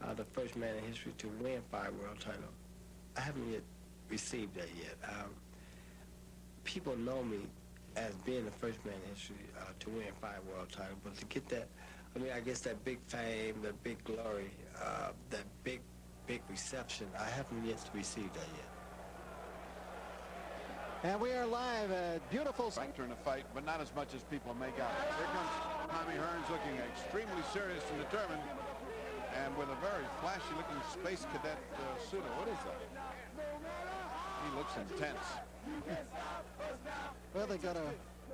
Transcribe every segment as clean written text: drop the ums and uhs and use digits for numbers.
the first man in history to win 5 world titles. I haven't yet received that yet. People know me as being the first man in history to win 5 world titles, but to get that, I mean, I guess that big fame, that big glory, that big reception, I haven't yet received that yet. And we are live at beautiful Factor in the fight, but not as much as people make out. Here comes Tommy Hearns looking extremely serious and determined, and with a very flashy-looking space cadet suit. What is that? He looks intense. Well, they got a...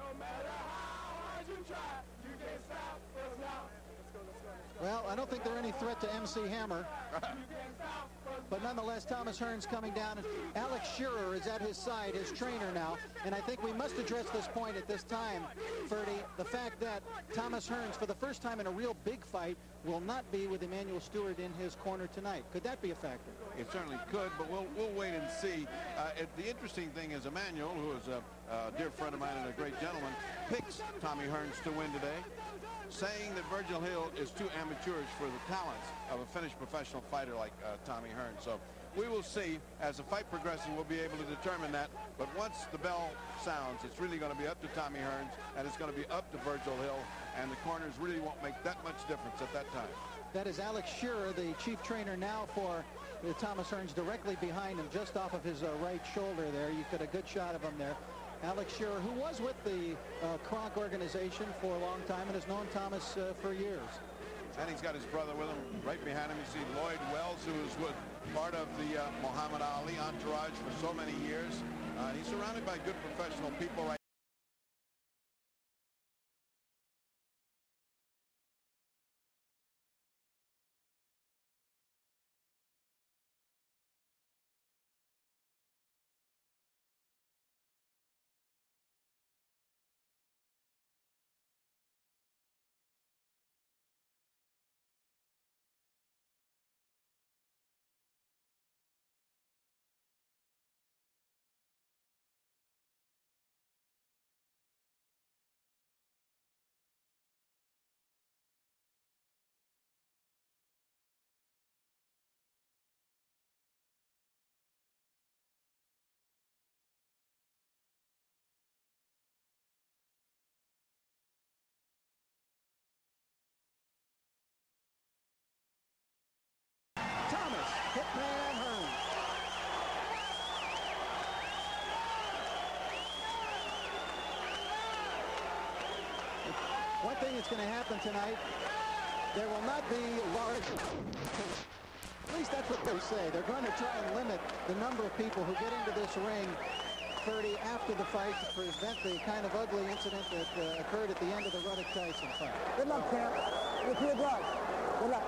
Well, I don't think they're any threat to MC Hammer. But nonetheless, Thomas Hearns coming down. Alex Shearer is at his side, his trainer now. And I think we must address this point at this time, Ferdy, the fact that Thomas Hearns, for the first time in a real big fight, will not be with Emmanuel Stewart in his corner tonight. Could that be a factor? It certainly could, but we'll wait and see. The interesting thing is Emmanuel, who is a dear friend of mine and a great gentleman, picks Tommy Hearns to win today, saying that Virgil Hill is too amateurish for the talents of a finished professional fighter like Tommy Hearns. So we will see. As the fight progresses, we'll be able to determine that. But once the bell sounds, it's really going to be up to Tommy Hearns, and it's going to be up to Virgil Hill, and the corners really won't make that much difference at that time. That is Alex Shearer, the chief trainer now for Thomas Hearns, directly behind him, just off of his right shoulder there. You get a good shot of him there. Alex Shearer, who was with the Kronk organization for a long time and has known Thomas for years. And he's got his brother with him right behind him. You see Lloyd Wells, who was part of the Muhammad Ali entourage for so many years. He's surrounded by good professional people right Hitman Hearns. One thing that's going to happen tonight, there will not be large, at least that's what they say. They're going to try and limit the number of people who get into this ring, 30, after the fight to prevent the kind of ugly incident that occurred at the end of the Ruddock-Tyson fight. Good luck, champ. With your blood. Good luck.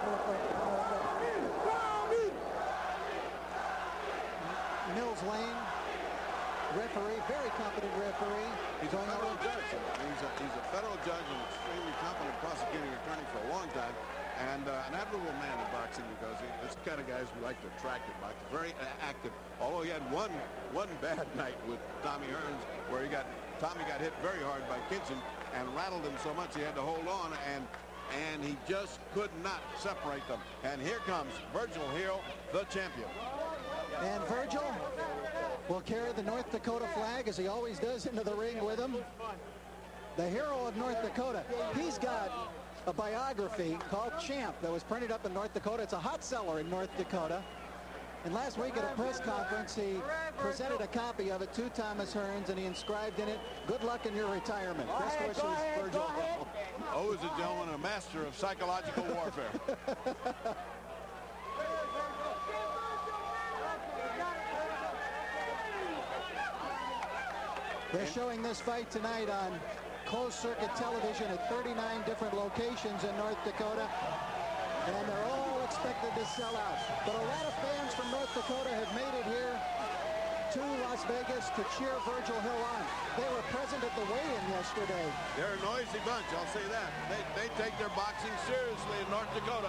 Mills Lane, referee, very competent referee. He's a federal judge. He's a federal judge and extremely competent prosecuting attorney for a long time, and an admirable man in boxing because this kind of guys we like to attract in boxing. Very active. Although he had one bad night with Tommy Hearns, where Tommy got hit very hard by Kitchen and rattled him so much he had to hold on, and he just could not separate them. And here comes Virgil Hill, the champion. And Virgil will carry the North Dakota flag, as he always does, into the ring with him. The hero of North Dakota. He's got a biography called Champ that was printed up in North Dakota. It's a hot seller in North Dakota. And last week at a press conference, he presented a copy of it to Thomas Hearns, and he inscribed in it, "Good luck in your retirement. Best wishes, Virgil." Always a gentleman, a master of psychological warfare. They're showing this fight tonight on closed-circuit television at 39 different locations in North Dakota, and they're all expected to sell out. But a lot of fans from North Dakota have made it here to Las Vegas to cheer Virgil Hill on. They were present at the weigh-in yesterday. They're a noisy bunch, I'll say that. They take their boxing seriously in North Dakota.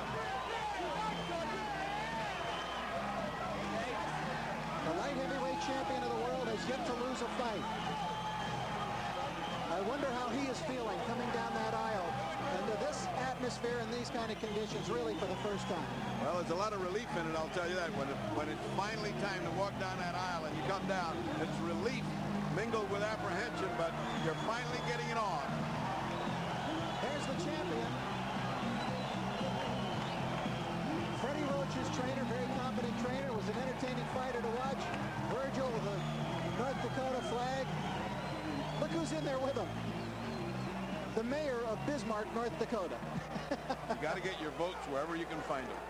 The light heavyweight champion of the world has yet to lose a fight. I wonder how he is feeling coming down that aisle into this atmosphere and these kind of conditions really for the first time. Well, there's a lot of relief in it, I'll tell you that. When it's finally time to walk down that aisle and you come down, it's relief mingled with apprehension, but you're finally getting it on. There's the champion. Freddie Roach's trainer, very competent trainer, was an entertaining fighter to watch. Virgil with a North Dakota flag. Look who's in there with him. The mayor of Bismarck, North Dakota. You got to get your votes wherever you can find them.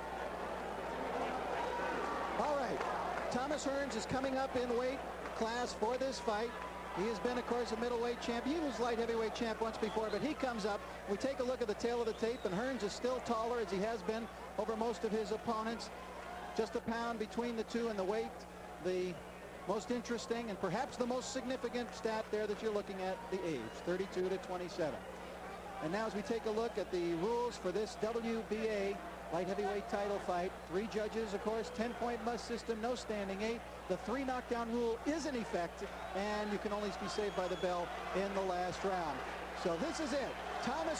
All right. Thomas Hearns is coming up in weight class for this fight. He has been, of course, a middleweight champ. He was light heavyweight champ once before, but he comes up. We take a look at the tail of the tape, and Hearns is still taller as he has been over most of his opponents. Just a pound between the two in the weight. The most interesting and perhaps the most significant stat there that you're looking at, the age, 32 to 27. And now as we take a look at the rules for this WBA light heavyweight title fight, 3 judges, of course, 10-point must system, no standing 8. The 3 knockdown rule is in effect, and you can only be saved by the bell in the last round. So this is it. Thomas.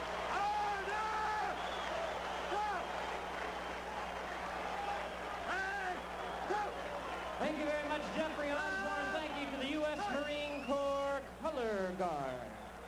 Thank you very much, Jeffrey Osborne. Thank you to the U.S. Marine Corps Color Guard.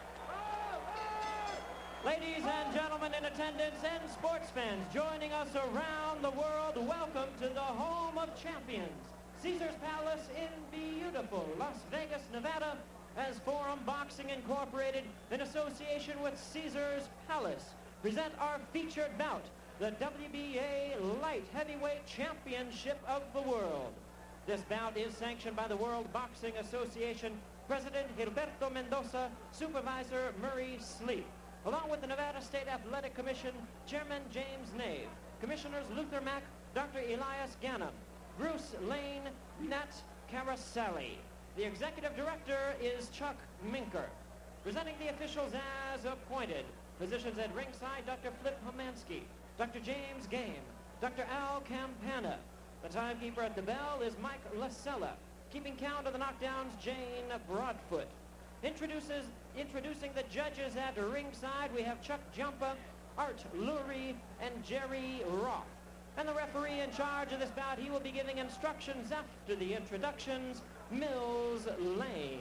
Ladies and gentlemen in attendance and sports fans joining us around the world, welcome to the home of champions, Caesars Palace in beautiful Las Vegas, Nevada, as Forum Boxing Incorporated, in association with Caesars Palace, present our featured bout, the WBA Light Heavyweight Championship of the World. This bout is sanctioned by the World Boxing Association, President Gilberto Mendoza, Supervisor Murray Sleep, along with the Nevada State Athletic Commission, Chairman James Nave, Commissioners Luther Mack, Dr. Elias Ganem, Bruce Lane, Nat Carasali. The Executive Director is Chuck Minker. Presenting the officials as appointed, positions at ringside, Dr. Flip Homansky, Dr. James Game, Dr. Al Campana. The timekeeper at the bell is Mike Lasella. Keeping count of the knockdowns, Jane Broadfoot. Introducing the judges at ringside, we have Chuck Jumpa, Art Lurie, and Jerry Roth. And the referee in charge of this bout, he will be giving instructions after the introductions, Mills Lane.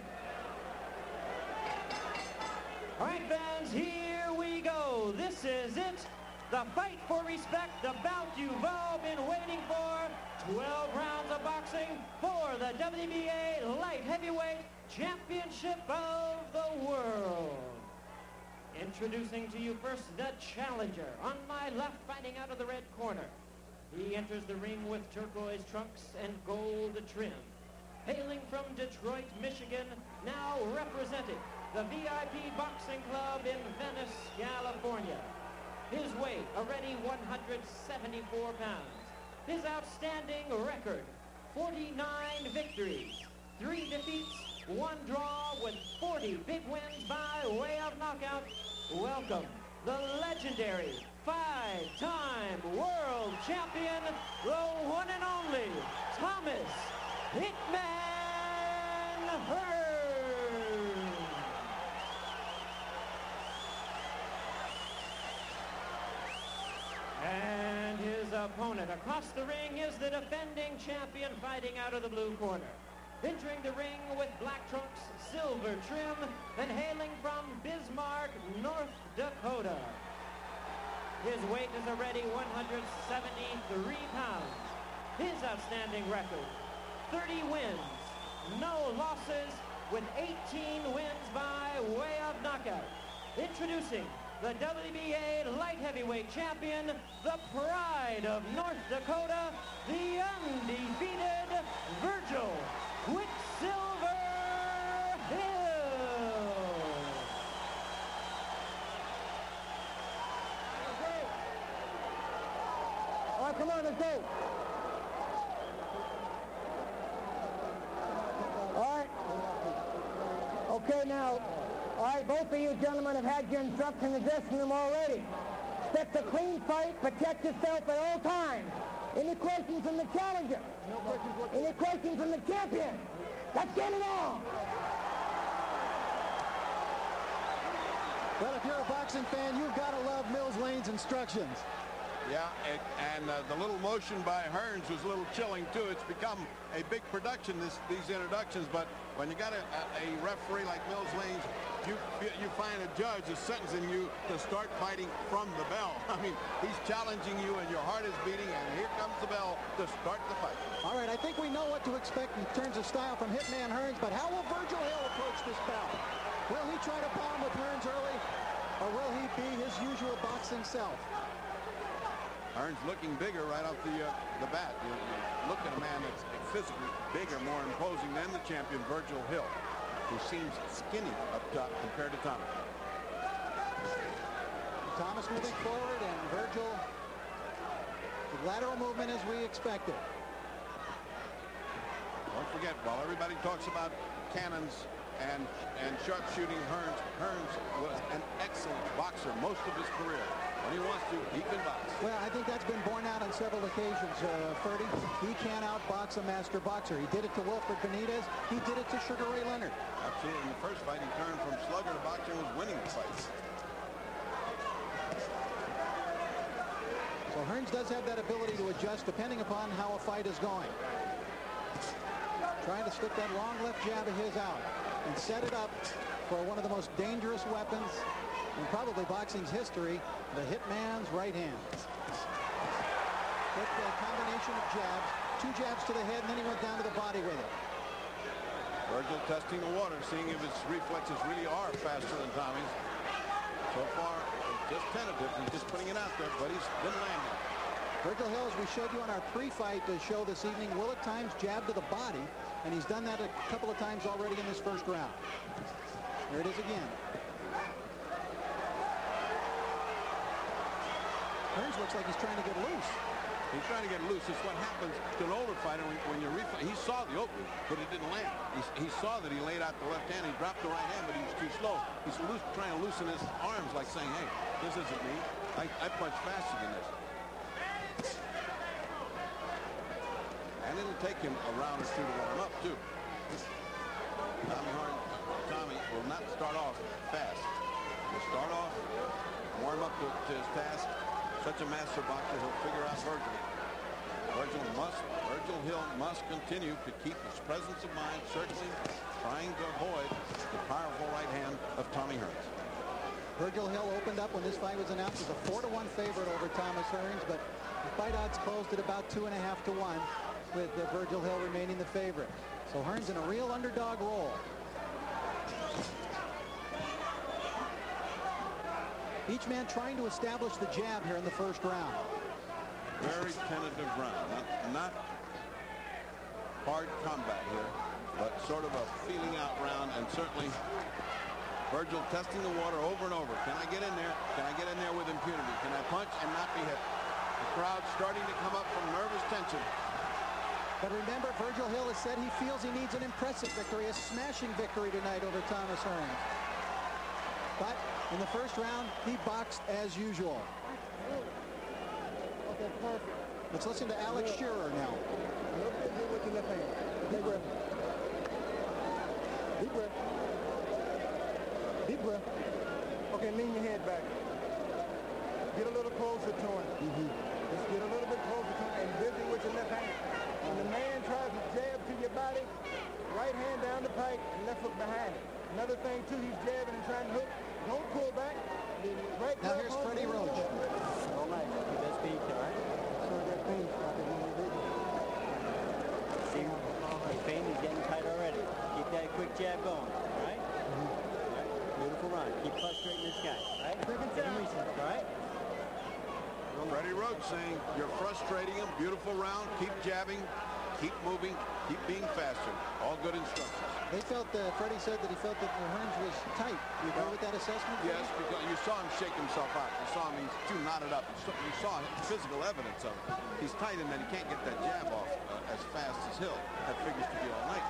All right, fans, here we go. This is it. The fight for respect, the bout you've all been waiting for. 12 rounds of boxing for the WBA Light Heavyweight Championship of the World. Introducing to you first the challenger. On my left, fighting out of the red corner. He enters the ring with turquoise trunks and gold trim. Hailing from Detroit, Michigan, now representing the VIP Boxing Club in Venice, California. His weight, already 174 pounds. His outstanding record, 49 victories, 3 defeats, 1 draw with 40 big wins by way of knockout. Welcome, the legendary 5-time world champion, the one and only Thomas Hitman Hearns. And his opponent across the ring is the defending champion, fighting out of the blue corner. Entering the ring with black trunks, silver trim, and hailing from Bismarck, North Dakota. His weight is already 173 pounds. His outstanding record, 30 wins, no losses, with 18 wins by way of knockout. Introducing the WBA Light Heavyweight Champion, the pride of North Dakota, the undefeated Virgil Quicksilver Hill. All right, come on, let's go. All right. Okay, now, all right, both of you gentlemen have had your instructions in the dressing room already. Expect a clean fight, protect yourself at all times. Any questions from the challenger? No questions. Any questions from the champion? Let's get it on. Well, if you're a boxing fan, you've got to love Mills Lane's instructions. Yeah, and the little motion by Hearns was a little chilling, too. It's become a big production, these introductions, but when you got a referee like Mills Lane, you find a judge is sentencing you to start fighting from the bell. I mean, he's challenging you, and your heart is beating, and here comes the bell to start the fight. All right, I think we know what to expect in terms of style from Hitman Hearns, but how will Virgil Hill approach this bout? Will he try to bomb with Hearns early, or will he be his usual boxing self? Hearns looking bigger right off the bat. You look at a man that's physically bigger, more imposing than the champion, Virgil Hill, who seems skinny up top compared to Thomas. Thomas moving forward, and Virgil with lateral movement as we expected. Don't forget, while everybody talks about cannons and sharpshooting, Hearns was an excellent boxer most of his career. When he wants to, he can box. Well, I think that's been borne out on several occasions, Ferdy. He can outbox a master boxer. He did it to Wilfred Benitez. He did it to Sugar Ray Leonard. Absolutely. In the first fight, he turned from slugger to boxer and was winning the fight. So Hearns does have that ability to adjust depending upon how a fight is going. Trying to slip that long left jab of his out and set it up for one of the most dangerous weapons in probably boxing's history, the Hitman's right hand. With a combination of jabs, 2 jabs to the head, and then he went down to the body with it. Virgil testing the water, seeing if his reflexes really are faster than Tommy's. So far, just tentative. He's just putting it out there, but he's been landing. Virgil Hill, as we showed you on our pre-fight show this evening, will at times jab to the body, and he's done that a couple of times already in this first round. There it is again. Hearns looks like he's trying to get loose. He's trying to get loose. It's what happens to an older fighter when you reflex. He saw the opening, but it didn't land. He saw that he laid out the left hand. He dropped the right hand, but he was too slow. He's trying to loosen his arms, like saying, hey, this isn't me. I punch faster than this. And it'll take him a round or two to warm up, too. Tommy will not start off fast. He'll start off, warm up to his task. Such a master boxer, he'll figure out Virgil. Virgil Hill must continue to keep his presence of mind, certainly trying to avoid the powerful right hand of Tommy Hearns. Virgil Hill opened up when this fight was announced as a 4-1 favorite over Thomas Hearns, but the fight odds closed at about 2.5 to 1, with Virgil Hill remaining the favorite. So Hearns in a real underdog role. Each man trying to establish the jab here in the first round. Very tentative round. Not hard combat here, but sort of a feeling out round, and certainly Virgil testing the water over and over. Can I get in there? Can I get in there with impunity? Can I punch and not be hit? The crowd's starting to come up from nervous tension. But remember, Virgil Hill has said he feels he needs an impressive victory, a smashing victory tonight over Thomas Hearns. But in the first round, he boxed as usual. Okay, perfect. Let's listen to Alex Shearer now. Look at you with your left hand. Deep breath. Deep breath. Deep breath. Okay, lean your head back. Get a little closer to him. Just get a little bit closer to him and busy with your left hand. When the man tries to jab to your body, right hand down the pike and left hook behind it. Another thing, too, he's jabbing and trying to hook. Don't pull back. Right now here's Freddie Roach. All right, keep that speed, all right? So that pain started when you did it. See, his pain is getting tight already. Keep that quick jab going, all right? All right, beautiful run. Keep frustrating this guy, all right? Get him recent, all right? Freddie Roach saying, you're frustrating him. Beautiful round. Keep jabbing. Keep moving. Keep being faster. All good instructions. They felt, Freddie said that he felt that Hearns was tight. You agree with that assessment? Yes, because you saw him shake himself out. You saw him, he's too knotted up. You saw physical evidence of it. He's tight in that he can't get that jab off as fast as Hill. That figures to be all night.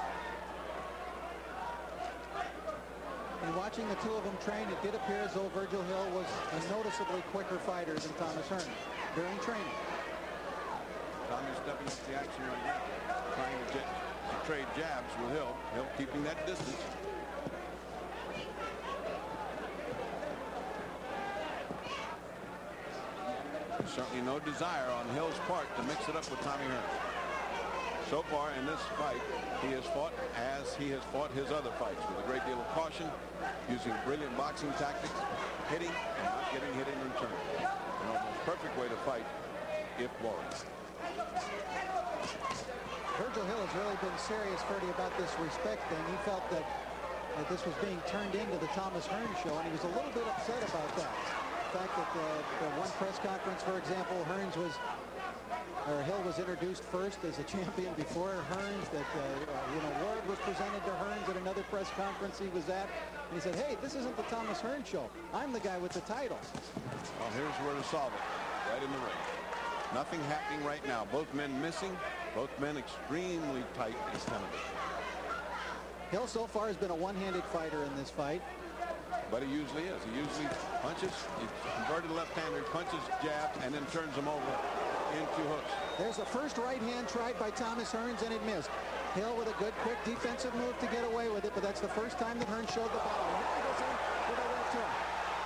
And watching the two of them train, it did appear as though Virgil Hill was a noticeably quicker fighter than Thomas Hearns during training. Tommy's stepping up the action right now, trying to trade jabs with Hill. Hill keeping that distance. certainly no desire on Hill's part to mix it up with Tommy Hearns. So far in this fight, he has fought as he has fought his other fights, with a great deal of caution, using brilliant boxing tactics, hitting and not getting hit in return. An almost perfect way to fight if warranted. Virgil Hill has really been serious, Ferdy, about this respect thing. He felt that this was being turned into the Thomas Hearns show, and he was a little bit upset about that. The fact that the one press conference, for example, Hill was introduced first as a champion before Hearns, that Ward was presented to Hearns at another press conference he was at, and he said, hey, this isn't the Thomas Hearns show. I'm the guy with the title. Well, here's where to solve it, right in the ring. Nothing happening right now. Both men missing, both men extremely tight and tentative. Hill so far has been a one-handed fighter in this fight. But he usually is. He usually punches, he's converted left-hander, punches, jabs, and then turns them over into hooks. There's the first right hand tried by Thomas Hearns, and it missed. Hill with a good, quick defensive move to get away with it, but that's the first time that Hearns showed the bottom. Now he goes in with a left hook.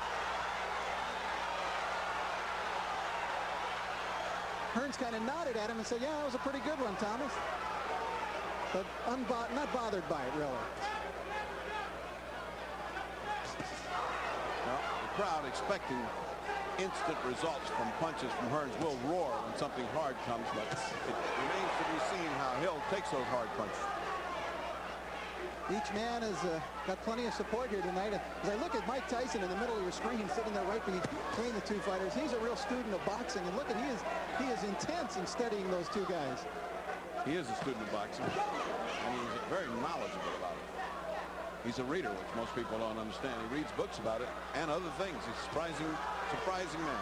Hearns kind of nodded at him and said, yeah, that was a pretty good one, Thomas. But not bothered by it, really. Well, the crowd expecting instant results from punches from Hearns will roar when something hard comes, but it remains to be seen how Hill takes those hard punches. Each man has got plenty of support here tonight. As I look at Mike Tyson in the middle of your screen, sitting there right between the two fighters, he's a real student of boxing. And look at, he is intense in studying those two guys. He is a student of boxing, and he's very knowledgeable about it. He's a reader, which most people don't understand. He reads books about it and other things. He's a surprising man.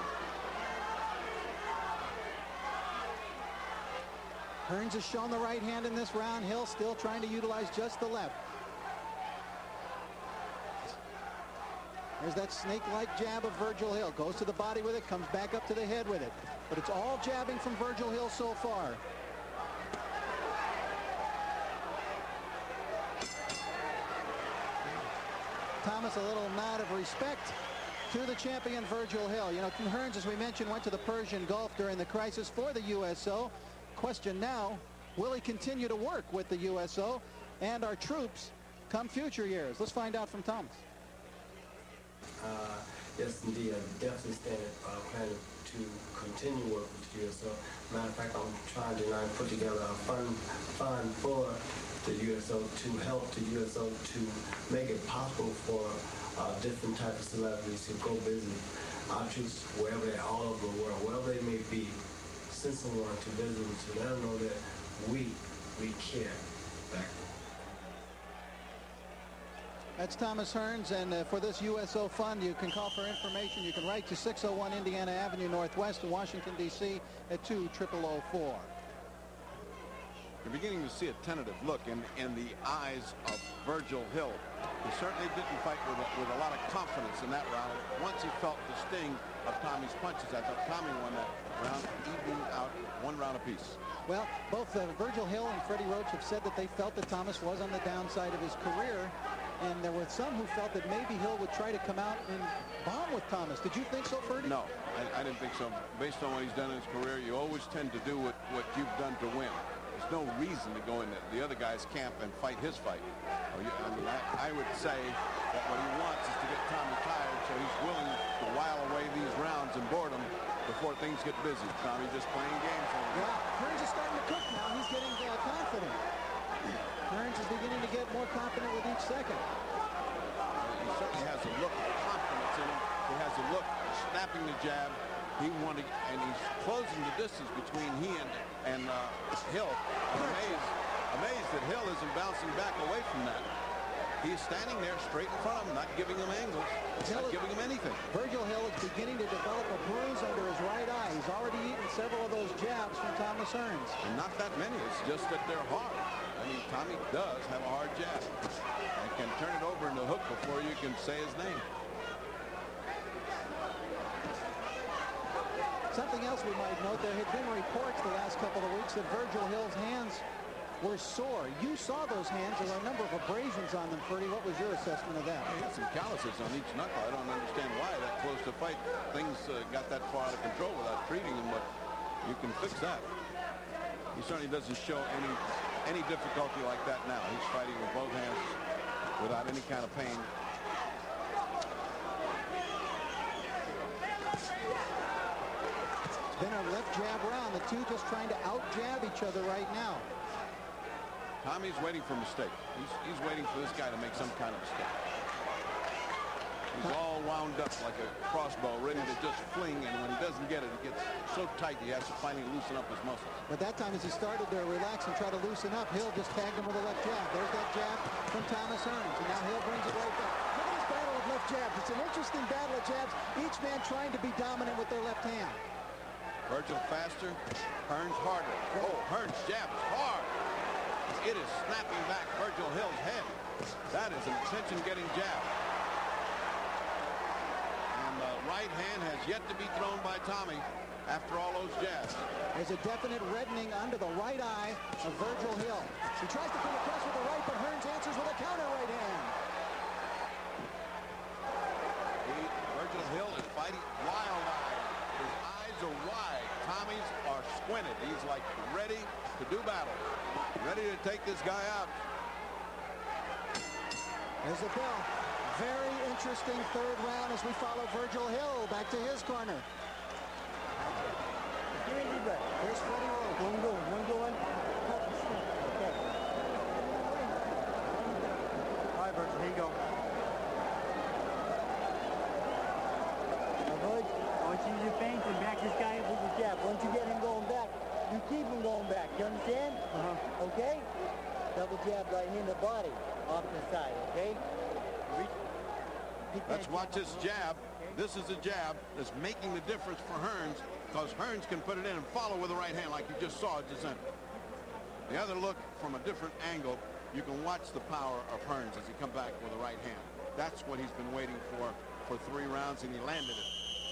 Hearns has shown the right hand in this round. Hill still trying to utilize just the left. There's that snake-like jab of Virgil Hill. Goes to the body with it, comes back up to the head with it. But it's all jabbing from Virgil Hill so far. Thomas, a little nod of respect to the champion Virgil Hill. You know, Hearns, as we mentioned, went to the Persian Gulf during the crisis for the USO. Question now, will he continue to work with the USO and our troops come future years? Let's find out from Thomas. Yes, indeed. I definitely planning to continue work with the USO. Matter of fact, I'm trying to put together a fund for the USO to help the USO to make it possible for different types of celebrities to go visit our troops wherever they are, all over the world, wherever they may be. Send someone to visit them to let them know that we care back. That's Thomas Hearns, and for this USO fund, you can call for information. You can write to 601 Indiana Avenue Northwest in Washington, D.C. at 20004. You're beginning to see a tentative look in the eyes of Virgil Hill. He certainly didn't fight with a lot of confidence in that round. Once he felt the sting of Tommy's punches, I thought Tommy won that round, evening out 1 round apiece. Well, both Virgil Hill and Freddie Roach have said that they felt that Thomas was on the downside of his career, and there were some who felt that maybe Hill would try to come out and bomb with Thomas. Did you think so, Freddie? No, I didn't think so. Based on what he's done in his career, you always tend to do what you've done to win. There's no reason to go in the other guy's camp and fight his fight. I would say that what he wants is to get Tommy tired, so he's willing to while away these rounds and boredom before things get busy. Tommy just playing games. Yeah, Hearns is starting to cook now. He's getting confident. Hearns is beginning to get more confident with each second. He certainly has a look of confidence in him. He has a look of snapping the jab. He wanted, and he's closing the distance between he and Hill. I'm amazed that Hill isn't bouncing back away from that. He's standing there straight in front of him, not giving him angles, not giving him anything. Virgil Hill is beginning to develop a bruise under his right eye. He's already eaten several of those jabs from Thomas Hearns. And not that many. It's just that they're hard. I mean, Tommy does have a hard jab. And can turn it over into a hook before you can say his name. Something else we might note, there had been reports the last couple of weeks that Virgil Hill's hands were sore. You saw those hands. There were a number of abrasions on them, Ferdy. What was your assessment of that? He had some calluses on each knuckle. I don't understand why that close to fight. Things got that far out of control without treating him, but you can fix that. He certainly doesn't show any difficulty like that now. He's fighting with both hands without any kind of pain. It's been a left jab round. The two just trying to out-jab each other right now. Tommy's waiting for a mistake. He's waiting for this guy to make some kind of mistake. He's all wound up like a crossbow, ready to just fling, and when he doesn't get it, it gets so tight he has to finally loosen up his muscles. But that time, as he started to relax and try to loosen up, Hill just tagged him with a left jab. There's that jab from Thomas Hearns, and now Hill brings it right back. Look at this battle of left jabs. It's an interesting battle of jabs, each man trying to be dominant with their left hand. Virgil faster, Hearns harder. Oh, Hearns' jab is hard. It is snapping back Virgil Hill's head. That is an attention-getting jab. And the right hand has yet to be thrown by Tommy after all those jabs. There's a definite reddening under the right eye of Virgil Hill. He tries to come across with the right, but Hearns answers with a counter right hand. Virgil Hill is fighting wild-eyed. His eyes are wide. Tommy's are squinted. He's like ready to do battle. Ready to take this guy out. There's the bell. Very interesting third round as we follow Virgil Hill back to his corner. Here's Freddie Roach. One go. Okay. All right, Virgil, here you go. Now, Virgil, I want you to use your feints and back this guy up with your jab. Once you get him going back, you keep him going back. You understand? Okay? Double jab right here in the body, off the side, okay? Let's watch this jab. This is a jab that's making the difference for Hearns, because Hearns can put it in and follow with the right hand like you just saw it just then. The other look from a different angle, you can watch the power of Hearns as he comes back with the right hand. That's what he's been waiting for 3 rounds, and he landed it.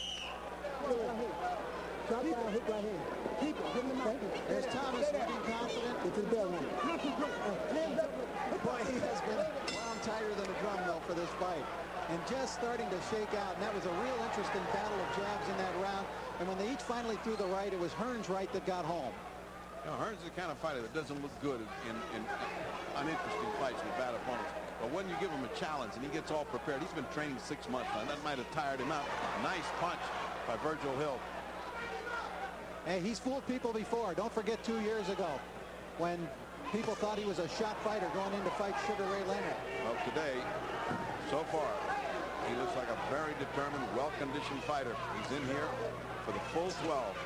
Drop down, hit right here. Keep it. Give him the mouth. There's Thomas looking confident. Get to the bell now. Boy, he has been wound tighter than a drum mill for this fight. And just starting to shake out. And that was a real interesting battle of jabs in that round. And when they each finally threw the right, it was Hearns' right that got home. You know, Hearns is the kind of fighter that doesn't look good in uninteresting fights with bad opponents. But when you give him a challenge and he gets all prepared, he's been training 6 months now. That might have tired him out. Nice punch by Virgil Hill. Hey, he's fooled people before. Don't forget 2 years ago when people thought he was a shot fighter going in to fight Sugar Ray Leonard. Well, today, so far, he looks like a very determined, well-conditioned fighter. He's in here for the full 12.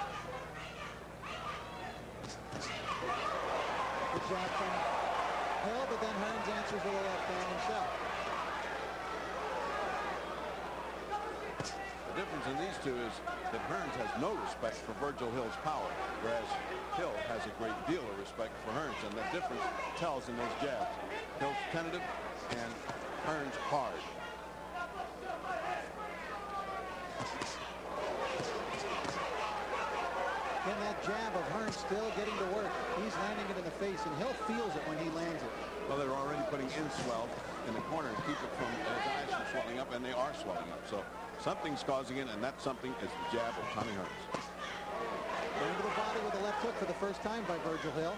Good job from Hill, but then Hearns answers with a left hand himself. The difference in these two is that Hearns has no respect for Virgil Hill's power, whereas Hill has a great deal of respect for Hearns, and that difference tells in those jabs. Hill's tentative and Hearns hard. And that jab of Hearns still getting to work. He's landing it in the face, and Hill feels it when he lands it. Well, they're already putting in swell in the corner to keep it from his eyes from swelling up, and they are swelling up. So something's causing it, and that something is the jab of Tommy Hearns. Into the body with a left hook for the first time by Virgil Hill.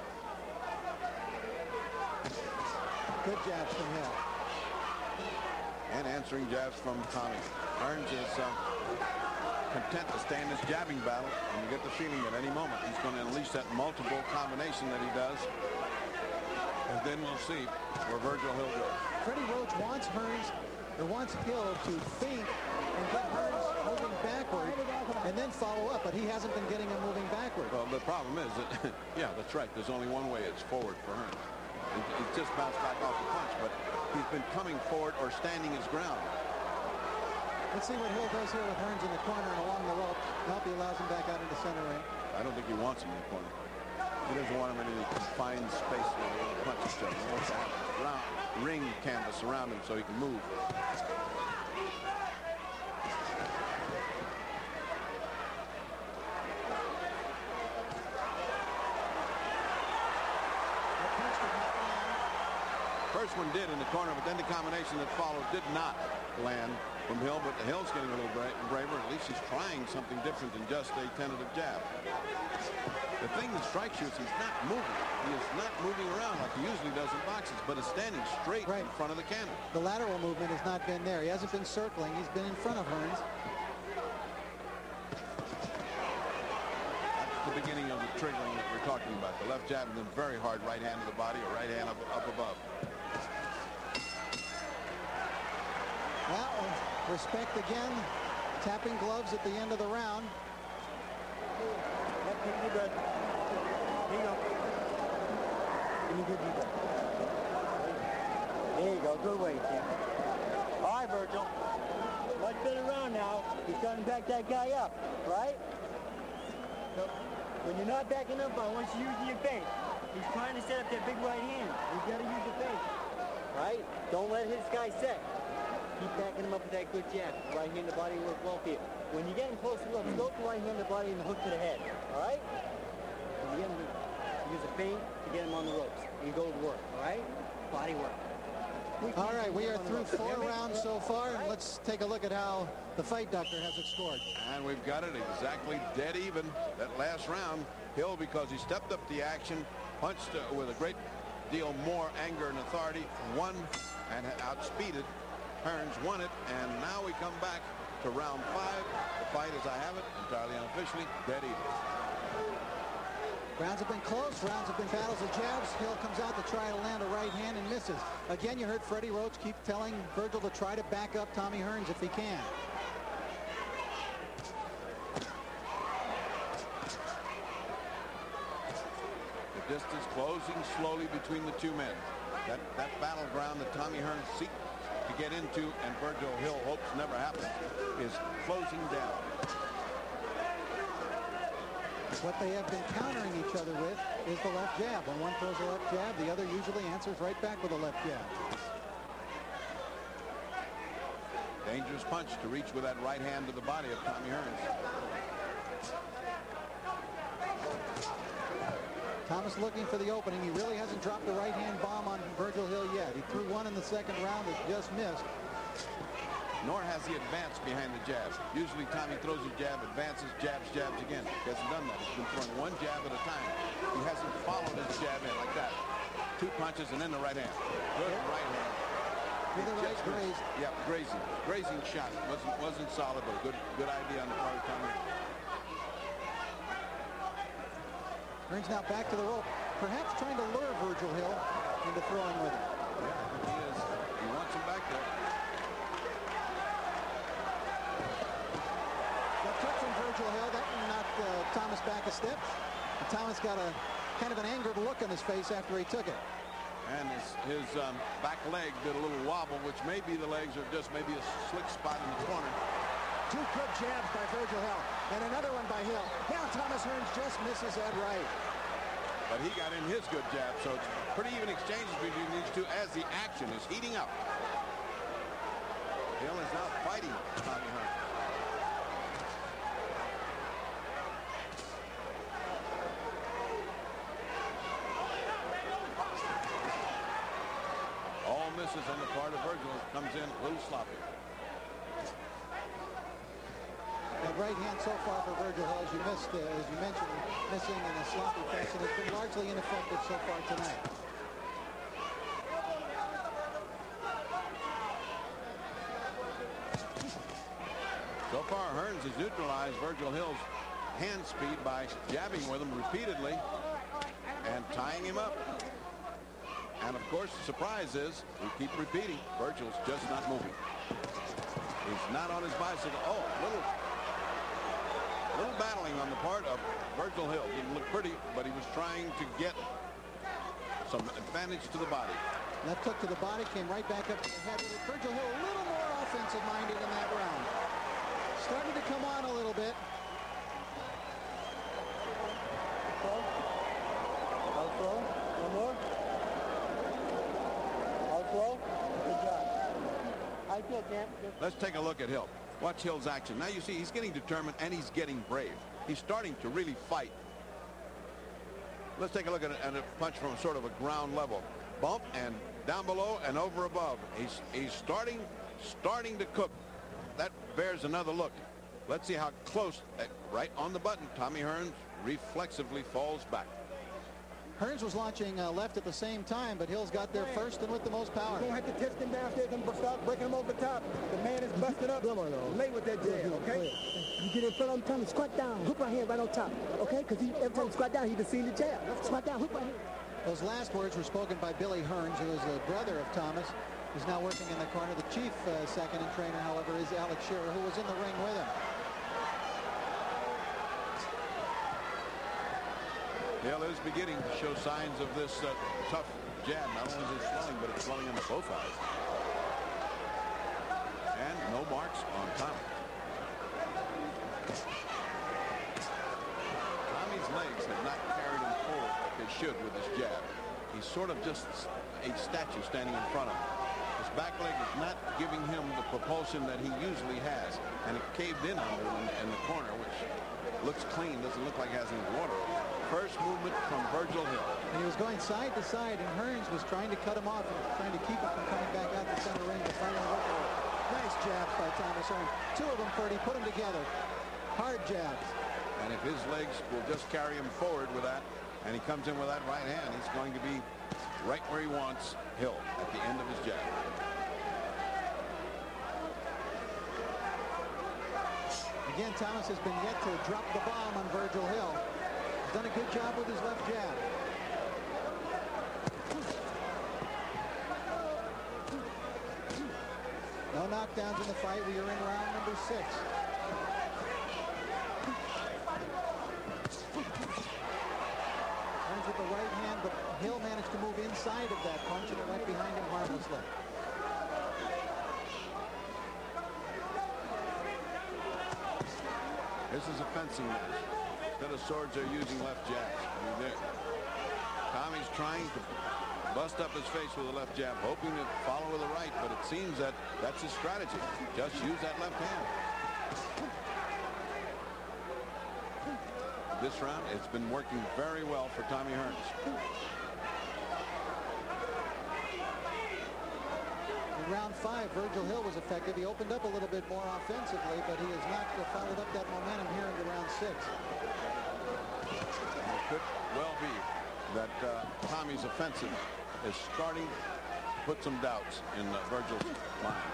Good jabs from Hill. And answering jabs from Tommy. Hearns is content to stay in this jabbing battle, and you get the feeling that any moment he's going to unleash that multiple combination that he does. And then we'll see where Virgil Hill goes. Freddie Roach wants Hill to think and get Hearns moving backward and then follow up, but he hasn't been getting him moving backward. Well, the problem is that, yeah, that's right. There's only one way. It's forward for Hearns. He's just bounced back off the punch, but he's been coming forward or standing his ground. Let's see what Hill does here with Hearns in the corner and along the rope. Now he allows him back out into center ring. I don't think he wants him in the corner. He doesn't want him in any confined space where he can punch each other. He wants to have a ring canvas around him so he can move. First one did in the corner, but then the combination that followed did not land from Hill, but Hill's getting a little braver. At least he's trying something different than just a tentative jab. The thing that strikes you is he's not moving. He is not moving around like he usually does in boxes, but is standing straight in front of the cannon. The lateral movement has not been there. He hasn't been circling. He's been in front of Hearns. That's the beginning of the triggering that we're talking about. The left jab and then very hard right hand to the body or right hand up above. Well, respect again. Tapping gloves at the end of the round. Here you go. Give me good deep. There you go. Good weight, Tim. All right, Virgil. Much better round now. He's trying to back that guy up, right? So when you're not backing up, I want you to use your face. He's trying to set up that big right hand. You got to use your face, right? Don't let his guy set. Keep backing him up with that good jab. Right hand to body work well for you. When you get him close to the ropes, go to right hand to body and the hook to the head. All right? When you get him, use a feint to get him on the ropes. You go to work. All right? Body work. All right, we are through 4 rounds so far, and let's take a look at how the fight doctor has it scored. And we've got it exactly dead even. That last round, Hill, because he stepped up the action, punched with a great deal more anger and authority, won and outspeeded. Hearns won it, and now we come back to round 5. The fight, as I have it, entirely unofficially, dead even. Rounds have been close. Rounds have been battles of jabs. Hill comes out to try to land a right hand and misses. Again, you heard Freddie Roach keep telling Virgil to try to back up Tommy Hearns if he can. The distance closing slowly between the two men. That battleground that Tommy Hearns seeks to get into and Virgil Hill hopes never happens is closing down. What they have been countering each other with is the left jab. When one throws a left jab, the other usually answers right back with a left jab. Dangerous punch to reach with that right hand to the body of Tommy Hearns. Thomas looking for the opening. He really hasn't dropped the right hand bomb on Virgil Hill yet. He threw one in the second round that just missed. Nor has he advanced behind the jab. Usually Tommy throws a jab, advances, jabs again. He hasn't done that. He's been throwing one jab at a time. He hasn't followed his jab in like that. 2 punches and then the right hand. Good right hand. With the right graze. Yeah, grazing shot. Wasn't solid, but a good idea on the part of Tommy. Hearns now back to the rope, perhaps trying to lure Virgil Hill into throwing with him. Yeah, he is. He wants him back there. That took from Virgil Hill. That knocked Thomas back a step. And Thomas got a kind of an angered look on his face after he took it. And his back leg did a little wobble, which may be the legs or just maybe a slick spot in the corner. 2 good jabs by Virgil Hill, and another one by Hill. Now Thomas Hearns just misses that right. But he got in his good jab, so it's pretty even exchanges between these two as the action is heating up. Hill is now fighting Tommy Hearns. All misses on the part of Virgil. Comes in a little sloppy. That right hand so far for Virgil Hill, as you mentioned, missing in a sloppy fashion, has been largely ineffective so far tonight. So far, Hearns has neutralized Virgil Hill's hand speed by jabbing with him repeatedly and tying him up. And of course, the surprise is, we keep repeating, Virgil's just not moving. He's not on his bicycle. Oh, little battling on the part of Virgil Hill. Didn't look pretty, but he was trying to get some advantage to the body. Left hook to the body, came right back up to the head. Virgil Hill a little more offensive-minded in that round. Starting to come on a little bit. Outflow. One more. Outflow. Good job. I feel, champ. Let's take a look at Hill. Watch Hill's action. Now you see he's getting determined and he's getting brave. He's starting to really fight. Let's take a look at a punch from sort of a ground level. Bump and down below and over above. He's starting to cook. That bears another look. Let's see how close, right on the button. Tommy Hearns reflexively falls back. Hearns was launching left at the same time, but Hill's got there first and with the most power. You're going to have to test him downstairs and start breaking him over the top. The man is busted up late with that jab, okay? You get in front of him, tell him squat down, hook right hand right on top, okay? Because every time you squat down, he just seen the jab. Squat down, hook right hand. Those last words were spoken by Billy Hearns, who is the brother of Thomas. He's now working in the corner. The chief second and trainer, however, is Alex Shearer, who was in the ring with him. Hill is beginning to show signs of this tough jab. Not only is it swelling, but it's swelling on both eyes. And no marks on Tommy. Tommy's legs have not carried him forward like they should with his jab. He's sort of just a statue standing in front of him. His back leg is not giving him the propulsion that he usually has. And it caved in under him in the corner, which looks clean, doesn't look like it has any water. First movement from Virgil Hill. And he was going side to side, and Hearns was trying to cut him off and trying to keep him from coming back out the center ring to finally work it. Nice jabs by Thomas Hearns. Two of them, Ferdy, put them together. Hard jabs. And if his legs will just carry him forward with that, and he comes in with that right hand, he's going to be right where he wants Hill at the end of his jab. Again, Thomas has been yet to drop the bomb on Virgil Hill. He's done a good job with his left jab. No knockdowns in the fight. We are in round number 6. Hearns with the right hand, but Hill managed to move inside of that punch, and it went behind him harmlessly. This is a fencing match. Instead of swords, they're using left jabs. I mean, Tommy's trying to bust up his face with a left jab, hoping to follow with the right, but it seems that that's his strategy. Just use that left hand. This round, it's been working very well for Tommy Hearns. In round 5, Virgil Hill was effective. He opened up a little bit more offensively, but he has not followed up that momentum here into round 6. It could well be that Tommy's offensive is starting to put some doubts in Virgil's mind.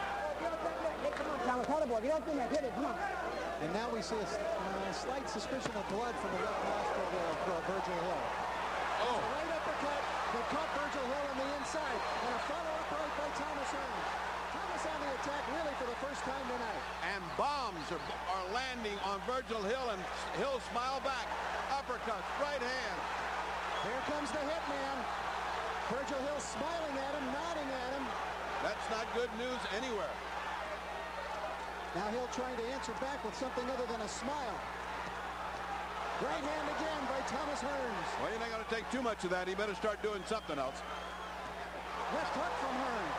And now we see a slight suspicion of blood from the left nostril of Virgil Hill. Oh! Right uppercut that caught Virgil Hill on the inside, and a follow-up right by Thomas Hearns. Thomas on the attack really for the first time tonight. And bombs are landing on Virgil Hill, and Hill smile back. Uppercut, right hand. Here comes the hitman. Virgil Hill smiling at him, nodding at him. That's not good news anywhere. Now Hill trying to answer back with something other than a smile. Right hand again by Thomas Hearns. Well, you're not going to take too much of that. He better start doing something else. Left hook from Hearns.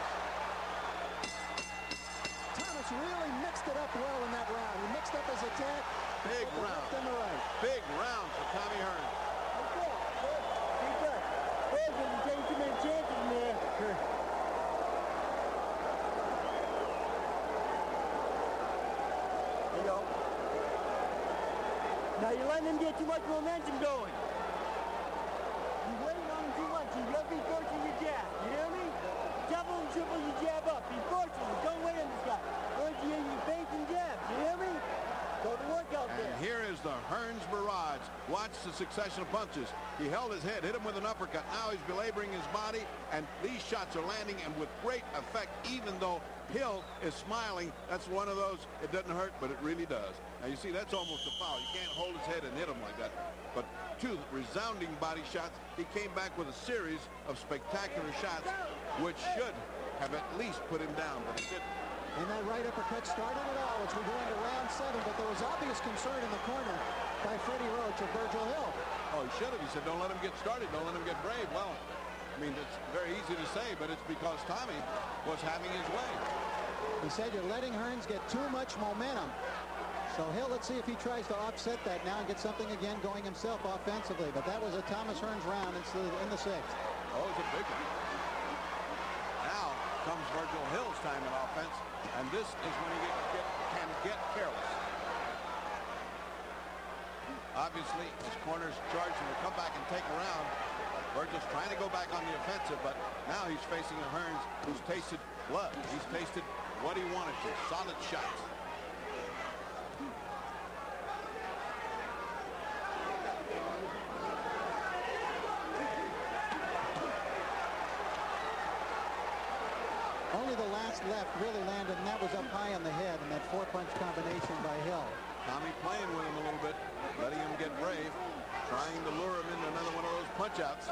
Thomas really mixed it up well in that round. He mixed up his attack. Big round. Left and the right. Big round for Tommy Hearns. You're taking too many chances, man. There you go. Now you're letting him get too much momentum going. You're waiting on him too much. You gotta be forcing your jab. You hear me? Double and triple your jab up. Be forcing it. Don't wait on this guy. Once you in your face and jabs. You hear me? Go to work out there. And here is the Hearns barrage. Watch the succession of punches. He held his head, hit him with an uppercut. Now he's belaboring his body, and these shots are landing and with great effect, even though Hill is smiling. That's one of those, it doesn't hurt, but it really does. Now you see, that's almost a foul. You can't hold his head and hit him like that. But two resounding body shots. He came back with a series of spectacular shots, which should have at least put him down, but it didn't. And that right uppercut started it all as we go into round 7, but there was obvious concern in the corner by Freddie Roach of Virgil Hill. Oh, he should have. He said, don't let him get started. Don't let him get brave. Well, I mean, it's very easy to say, but it's because Tommy was having his way. He said, you're letting Hearns get too much momentum. So Hill, let's see if he tries to offset that now and get something again going himself offensively. But that was a Thomas Hearns round in the 6th. Oh, it was a big one. comes Virgil Hill's time in offense, and this is when he can get careless. Obviously, his corners charge him to come back and take a round. Virgil's trying to go back on the offensive, but now he's facing a Hearns who's tasted blood. He's tasted what he wanted to, solid shots. Only the last left really landed, and that was up high on the head in that four-punch combination by Hill. Tommy playing with him a little bit, letting him get brave, trying to lure him into another one of those punch-outs.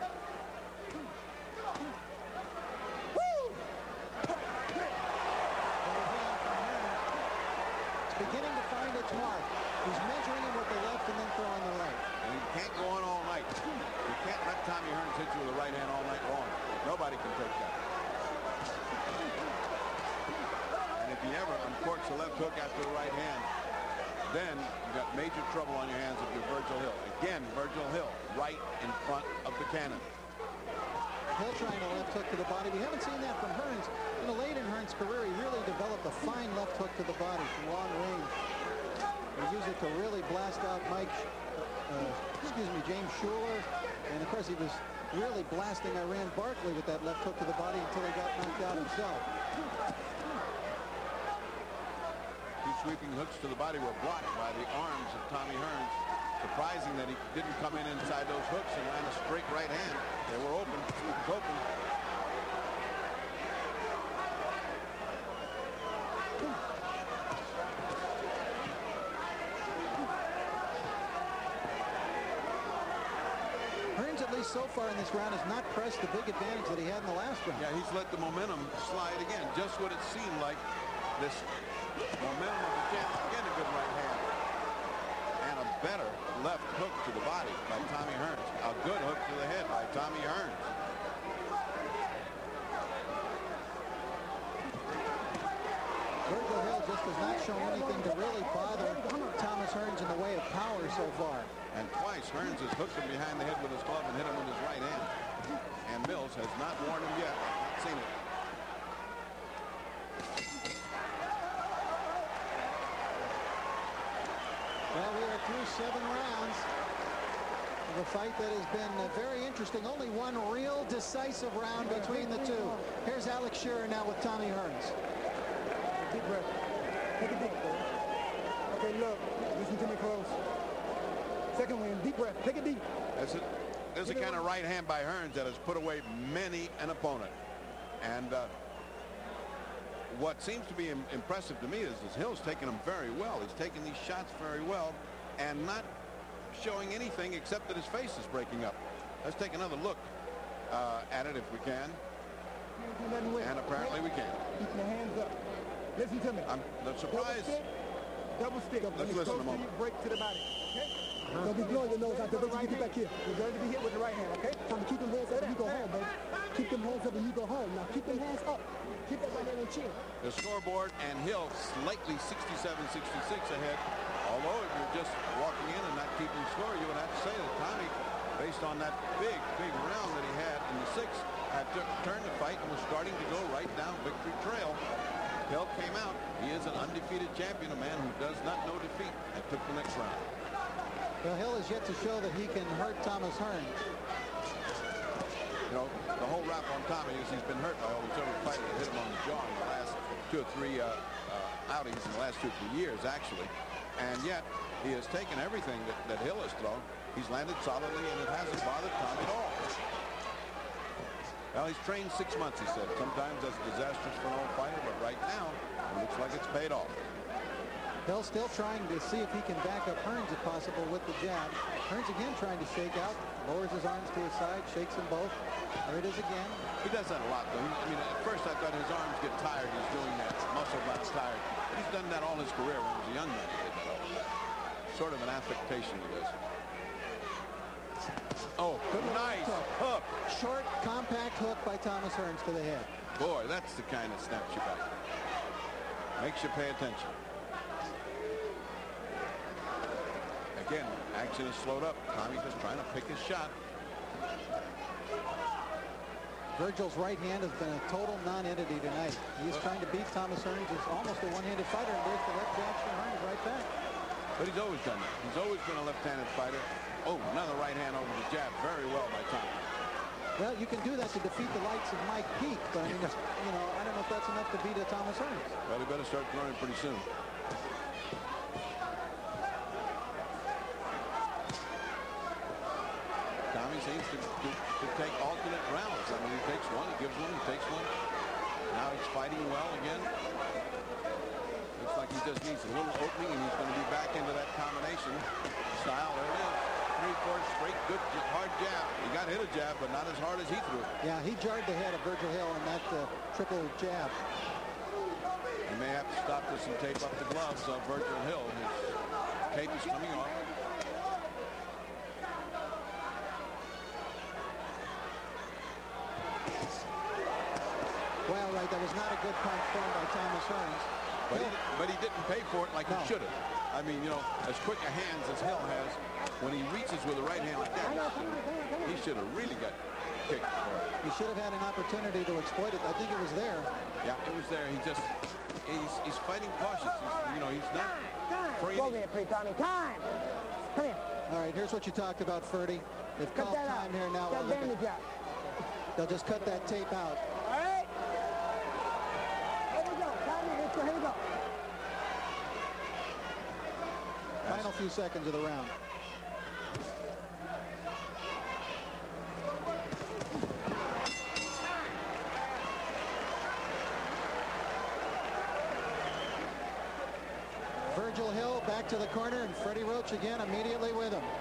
It's beginning to find its mark. He's measuring him with the left and then throwing the right. And he can't go on all night. You can't let Tommy Hearns hit you with the right hand all night long. Nobody can take that. And if he ever uncorks the left hook after the right hand, then you got major trouble on your hands if you're Virgil Hill. Again, Virgil Hill right in front of the cannon. Hill trying a left hook to the body. We haven't seen that from Hearns. Late in Hearns' career, he really developed a fine left hook to the body from long range. He used it to really blast out James Schuler. And of course, he was really blasting Iran Barkley with that left hook to the body until he got knocked out himself. Two sweeping hooks to the body were blocked by the arms of Tommy Hearns. Surprising that he didn't come in inside those hooks and land a straight right hand. They were open. It was open. Hearns, at least so far in this round, has not pressed the big advantage that he had in the last round. Yeah, he's let the momentum slide again. Just what it seemed like. This momentum of the chance to get a good right hand. And a better left hook to the body by Tommy Hearns. A good hook to the head by Tommy Hearns. Virgil Hill just has not shown anything to really bother Thomas Hearns in the way of power so far. And twice Hearns has hooked him behind the head with his glove and hit him with his right hand. And Mills has not warned him yet. Not seen it. Well, we are through 7 rounds of a fight that has been very interesting. Only one real decisive round between the two. Here's Alex Shearer now with Tommy Hearns. Deep breath. Take a deep breath. Okay, look. Listen to me close. Second win. Deep breath. Take a deep. That's it. There's a kind of right hand by Hearns that has put away many an opponent. And what seems to be impressive to me is Hill's taking them very well. He's taking these shots very well and not showing anything except that his face is breaking up. Let's take another look at it if we can. And apparently we can. Keep your hands up. Listen to me. I'm surprised. Double stick. Let's listen a moment. Break to the body. Okay? Don't be blowing your nose out there. Right, get back here. You're going to be hit with the right hand, okay? Keep them hands up when you go home, baby. Keep them hands up when you go home. Now keep them hands up. Keep that right hand on chin. The scoreboard and Hill slightly 67-66 ahead. Although if you're just walking in and not keeping score, you would have to say that Tommy, based on that big round that he had in the 6th, had turned the fight and was starting to go right down victory trail. Hill came out. He is an undefeated champion, a man who does not know defeat, and took the next round. Well, Hill has yet to show that he can hurt Thomas Hearns. You know, the whole rap on Tommy is he's been hurt by almost every fighter that hit him on the jaw in the last 2 or 3 outings in the last 2 or 3 years, actually. And yet, he has taken everything that Hill has thrown. He's landed solidly, and it hasn't bothered Tommy at all. Well, he's trained 6 months, he said. Sometimes that's disastrous for an old fighter, but right now, it looks like it's paid off. Hill still trying to see if he can back up Hearns if possible with the jab. Hearns again trying to shake out, lowers his arms to his side, shakes them both. There it is again. He does that a lot, though. I mean, at first I thought his arms get tired. He's doing that. Muscle bounce tired. He's done that all his career when he was a young man. Sort of an affectation he does. Oh, nice hook. Short, compact hook by Thomas Hearns to the head. Boy, that's the kind that snaps you back. Makes you pay attention. Again, action is slowed up. Tommy's just trying to pick his shot. Virgil's right hand has been a total non-entity tonight. He's trying to beat Thomas Hearns. He's almost a one-handed fighter, and there's the left jab from Hearns right back. But he's always done that. He's always been a left-handed fighter. Oh, another right hand over the jab. Very well by Thomas. Well, you can do that to defeat the likes of Mike Peake, but I mean, you know, I don't know if that's enough to beat a Thomas Hearns. Well, he better start throwing pretty soon. Tommy seems to take alternate rounds. I mean, he takes one, he gives one, he takes one. Now he's fighting well again. Looks like he just needs a little opening, and he's going to be back into that combination style. There it is. 3-4 straight, good, hard jab. He got hit a jab, but not as hard as he threw it. Yeah, he jarred the head of Virgil Hill in that triple jab. He may have to stop this and tape up the gloves of Virgil Hill. His tape is coming off. Well, right, that was not a good punch thrown by Thomas Hearns. But he didn't pay for it like he should have. I mean, you know, as quick a hands as Hill has, when he reaches with a right hand like that, he should have really got kicked for it. He should have had an opportunity to exploit it. I think it was there. Yeah, it was there. He's fighting cautious. He's not free. Go there, Tommy. Time. Come here. All right, here's what you talked about, Ferdy. They've called time here now. They'll just cut that tape out. All right. Here we go. Tommy, let's go. Here we go. Final few seconds of the round. Virgil Hill back to the corner, and Freddie Roach again immediately with him.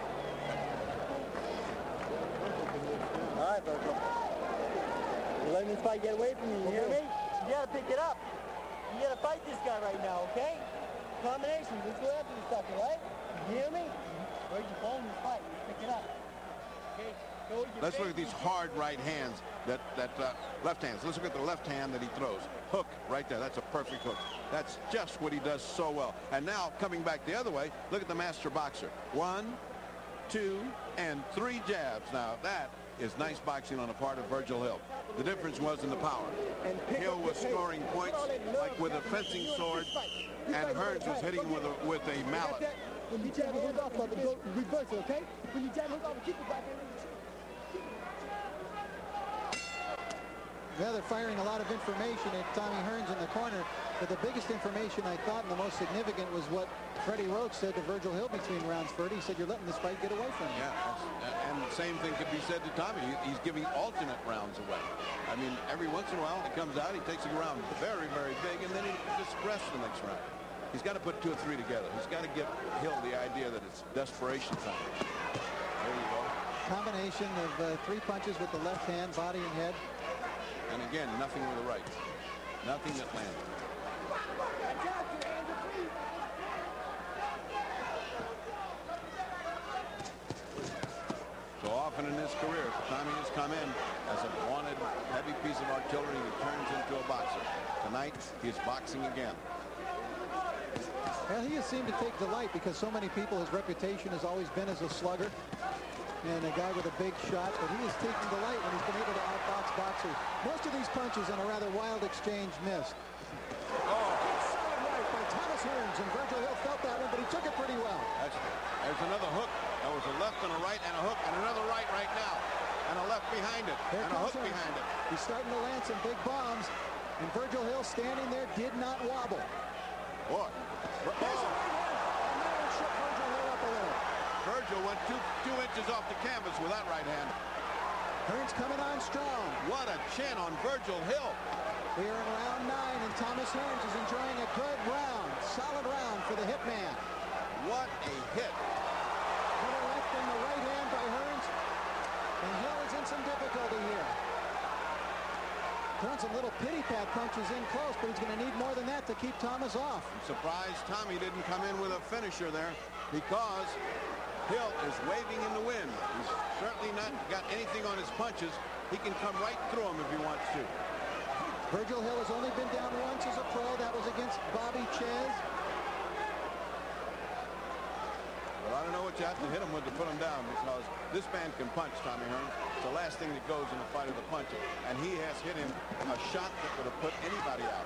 All right, Virgil. You're letting this fight get away from you, you hear me? You gotta pick it up. You gotta fight this guy right now, okay? Combination, let's go after this sucker, right? You hear me? Where's your ball in this fight? Pick it up. Okay? Let's look at these hard right hands, that left hands. Let's look at the left hand that he throws. Hook right there. That's a perfect hook. That's just what he does so well. And now coming back the other way, look at the master boxer. 1, 2, and 3 jabs. Now that is nice boxing on the part of Virgil Hill. The difference was in the power. Hill was scoring points like with a fencing sword, and Hearns was hitting with a mallet. When you jab a hook off of it, go reverse it, okay? When you jab a hook off, keep it back in. Yeah, they're firing a lot of information at Tommy Hearns in the corner, but the biggest information I thought and the most significant was what Freddie Roach said to Virgil Hill between rounds. Freddie, he said, you're letting this fight get away from you. Yeah, and the same thing could be said to Tommy. He's giving alternate rounds away. I mean, every once in a while, he comes out, he takes a round very, very big, and then he just rests the next round. He's got to put 2 or 3 together. He's got to give Hill the idea that it's desperation time. There you go. Combination of 3 punches with the left hand, body and head. And again, nothing with the right. Nothing that landed. So often in his career, Tommy has come in as a wanted heavy piece of artillery that turns into a boxer. Tonight, he's boxing again. Well, he has seemed to take delight because so many people, his reputation has always been as a slugger and a guy with a big shot, but he has taken delight when he's been able to outbox boxers. Most of these punches in a rather wild exchange missed. Solid right by Thomas Hearns, and Virgil Hill felt that one, but he took it pretty well. There's another hook. There was a left and a right and a hook and another right now. And a left behind it. Here and a hook Hearns. behind it. He's starting to land some big bombs, and Virgil Hill standing there did not wobble. Boy. Virgil went two inches off the canvas with that right hand. Hearns coming on strong. What a chin on Virgil Hill. We are in round 9, and Thomas Hearns is enjoying a good round. Solid round for the hitman. What a hit. To the left and the right hand by Hearns. And Hill is in some difficulty here. Throwing some little pity-pat punches in close, but he's going to need more than that to keep Thomas off. I'm surprised Tommy didn't come in with a finisher there, because Hill is waving in the wind. He's certainly not got anything on his punches. He can come right through them if he wants to. Virgil Hill has only been down once as a pro. That was against Bobby Ches. Well, I don't know what you have to hit him with to put him down, because this man can punch, Tommy Hearns. It's the last thing that goes in a fight of the punch, and he has hit him a shot that would have put anybody out.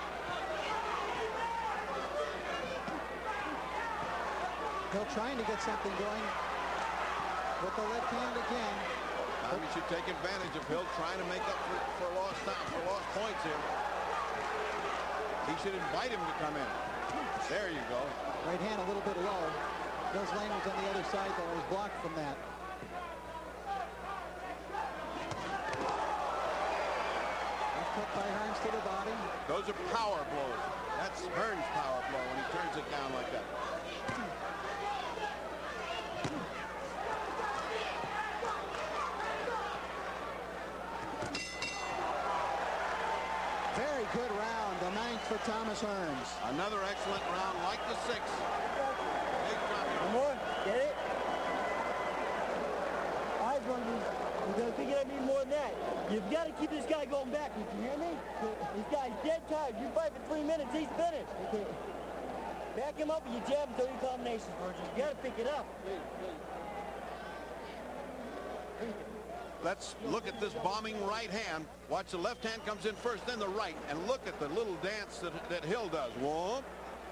Hill trying to get something going with the left hand again. Tommy should take advantage of Hill trying to make up for lost time, for lost points here. He should invite him to come in. There you go. Right hand a little bit low. Hill's lane was on the other side, though. It was blocked from that. Left hook by Hearns to the body. Those are power blows. That's Hearns' power blow when he turns it down like that. Very good round, the 9th for Thomas Hearns. Another excellent round like the 6th. One more. Get it? All right, Virgil. You're going to think I need more than that. You've got to keep this guy going back. Did you hear me? This guy's dead tired. You fight for 3 minutes, he's finished. Okay. Back him up with your jab and 30 combinations, Virgil. You got to pick it up. Let's look at this bombing right hand. Watch, the left hand comes in first, then the right. And look at the little dance that Hill does. Whoa.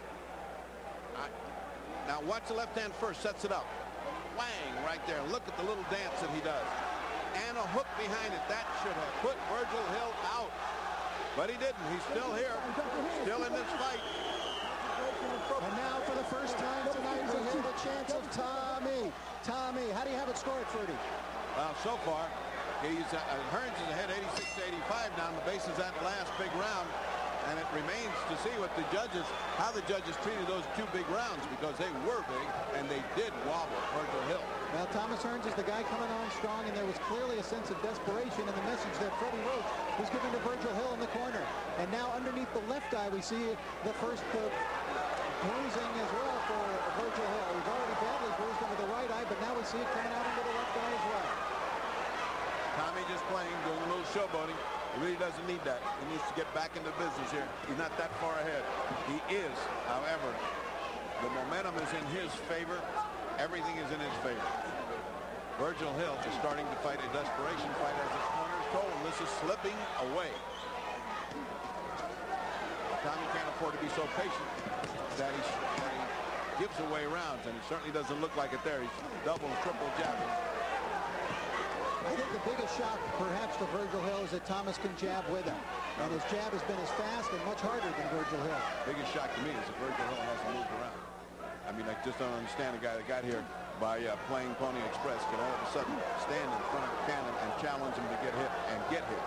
Now watch the left hand first, sets it up. Wang, right there. Look at the little dance that he does. And a hook behind it. That should have put Virgil Hill out. But he didn't. He's still here. Still in this fight. And now for the first time tonight, we hear the chants of Tommy. Tommy, how do you have it scored, Ferdy? Well, so far, Hearns is ahead 86-85 now. The base is that last big round. And it remains to see how the judges treated those 2 big rounds, because they were big and they did wobble Virgil Hill. Well, Thomas Hearns is the guy coming on strong, and there was clearly a sense of desperation in the message that Freddie Roach was giving to Virgil Hill in the corner. And now underneath the left eye, we see the first bruising as well for Virgil Hill. He's already badly bruised under the right eye, but now we see it coming out into the left eye as well. Tommy just playing, doing a little showboating. He really doesn't need that. He needs to get back into business here. He's not that far ahead. He is, however, the momentum is in his favor. Everything is in his favor. Virgil Hill is starting to fight a desperation fight, as his corners told him. This is slipping away. Tommy can't afford to be so patient that he gives away rounds, and it certainly doesn't look like it there. He's double and triple jabbing. I think the biggest shock, perhaps, for Virgil Hill is that Thomas can jab with him. And his jab has been as fast and much harder than Virgil Hill. Biggest shock to me is that Virgil Hill hasn't moved around. I mean, I just don't understand a guy that got here by playing Pony Express can all of a sudden stand in front of a cannon and challenge him to get hit and get hit.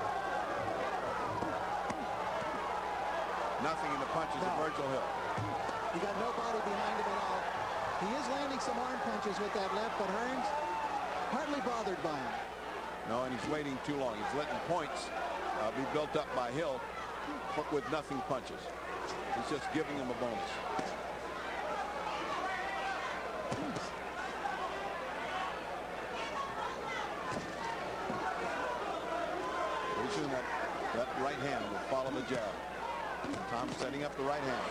Nothing in the punches of Virgil Hill. He got no body behind him at all. He is landing some arm punches with that left, but Hearns hardly bothered by him. No, and he's waiting too long. He's letting points be built up by Hill with nothing punches. He's just giving him a bonus. Pretty soon that right hand will follow the jab. Tom setting up the right hand.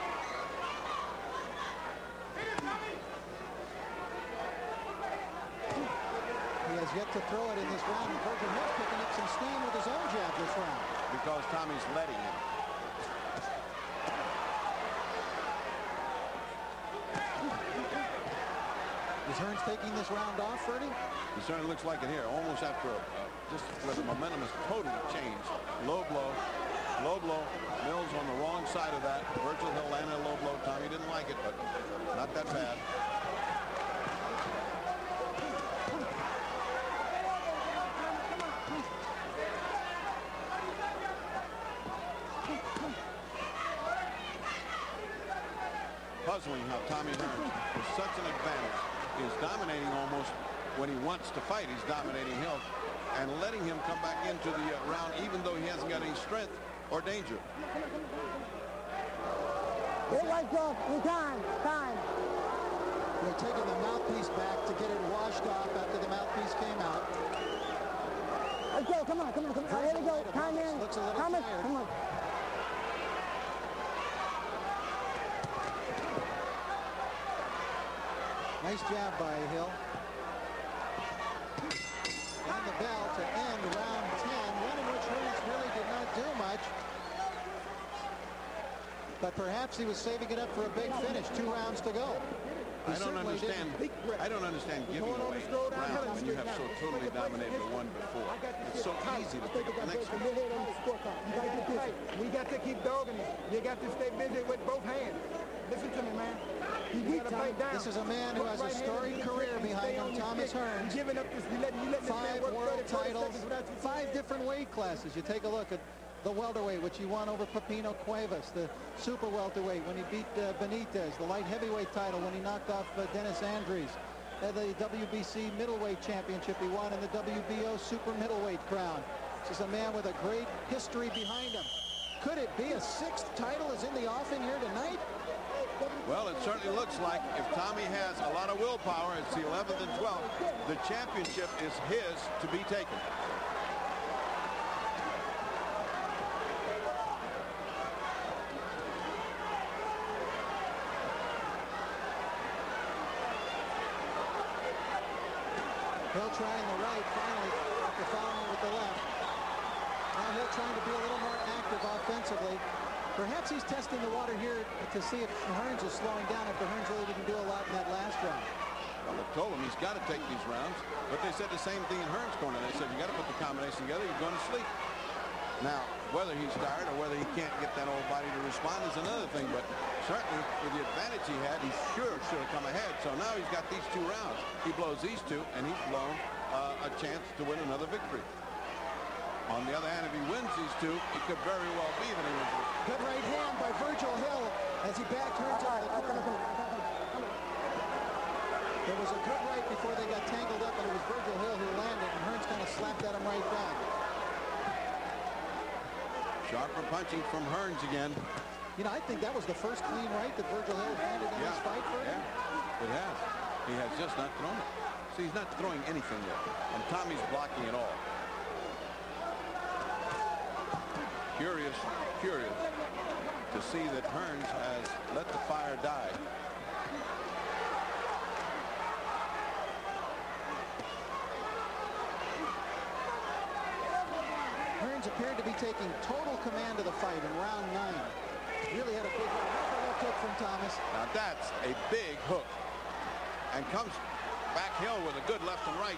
He has yet to throw it in this round. Virgil Hill's picking up some steam with his own jab this round. Because Tommy's letting him. Is Hearns taking this round off, Freddie? He certainly looks like it here. Almost after just where the momentum has totally changed. Low blow. Low blow. Mills on the wrong side of that. Virgil Hill landed a low blow. Tommy didn't like it, but not that bad. Puzzling how Tommy Hearns, with such an advantage, is dominating almost when he wants to fight. He's dominating Hill and letting him come back into the round even though he hasn't got any strength or danger. Get lights off. Time. They're taking the mouthpiece back to get it washed off after the mouthpiece came out. Let's go. Come on. Here we go. Time in. Looks a little Thomas, tired. come on. Nice job by Hill. And the bell to end round 10, one in which Hearns really did not do much. But perhaps he was saving it up for a big finish. 2 rounds to go. I don't understand giving away rounds when you have so totally dominated the one before. It's so easy to pick up the next one. We got to keep dogging it. You got to stay busy with both hands. Listen to me, man. You got to bite down. This is a man who has a storied career behind him, Thomas Hearns. Giving up this, you letting 5 world titles, 5 different weight classes. You take a look at the welterweight, which he won over Pepino Cuevas, the super welterweight when he beat Benitez, the light heavyweight title when he knocked off Dennis Andrews, the WBC middleweight championship he won, and the WBO super middleweight crown. This is a man with a great history behind him. Could it be a 6th title is in the offing here tonight? Well, it certainly looks like if Tommy has a lot of willpower, it's the 11th and 12th, the championship is his to be taken. Hill trying the right finally after following with the left. Now Hill trying to be a little more active offensively. Perhaps he's testing the water here to see if Hearns is slowing down after Hearns really didn't do a lot in that last round. Well, they told him he's got to take these rounds, but they said the same thing in Hearns' corner. They said you got to put the combination together, you're going to sleep. Now, whether he's tired or whether he can't get that old body to respond is another thing, but certainly with the advantage he had, he sure should have come ahead. So now he's got these 2 rounds. He blows these 2, and he's blown a chance to win another victory. On the other hand, if he wins these 2, it could very well be that he wins. Good right hand by Virgil Hill as he backed Hearns out of the corner. There was a good right before they got tangled up, and it was Virgil Hill who landed, and Hearns kind of slapped at him right back. Sharper punching from Hearns again. You know, I think that was the first clean right that Virgil Hill landed in this fight for him. Yeah, it has. He has just not thrown it. See, he's not throwing anything there, and Tommy's blocking it all. Curious to see that Hearns has let the fire die. Hearns appeared to be taking total command of the fight in round 9. Really had a big left hook from Thomas. Now that's a big hook. And comes back Hill with a good left and right.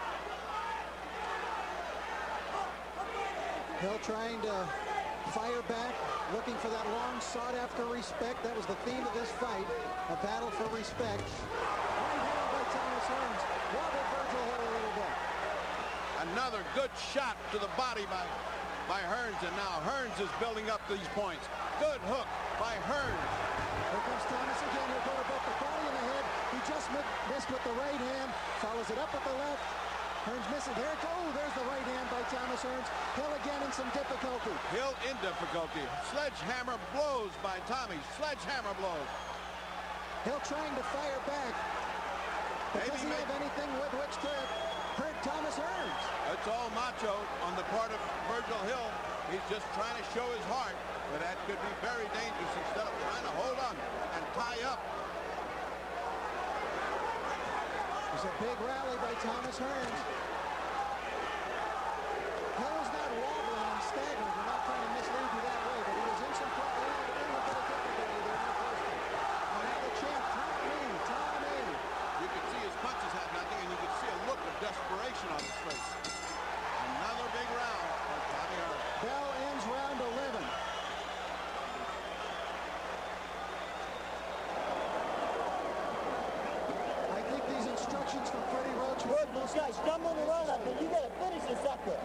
Hill trying to fire back, looking for that long sought-after respect. That was the theme of this fight, a battle for respect. Right hand by Thomas Hearns. Wobbled Virgil Hill a little bit. Another good shot to the body by Hearns, and now Hearns is building up these points. Good hook by Hearns. Here comes Thomas again. He'll go to both the body and the head. He just missed with the right hand. Follows it up with the left. Hearns misses. There it goes. There's the right hand by Thomas Hearns. Hill again in some difficulty. Hill in difficulty. Sledgehammer blows by Tommy. Sledgehammer blows. Hill trying to fire back. But does he have anything with which to hurt Thomas Hearns? It's all macho on the part of Virgil Hill. He's just trying to show his heart, but that could be very dangerous instead of trying to hold on and tie up. It's a big rally by Thomas Hearns. Hill is not wobbling and staggering. We're not trying to mislead you that way, but he was in some trouble. And now the champ, Tommy. You could see his punches had nothing, and you could see a look of desperation on his face. Another big round for Tommy Hearns. Bell ends round 11. I think these instructions from Freddie Roach. Look, those guys stumbling around out there. You got to finish this sucker.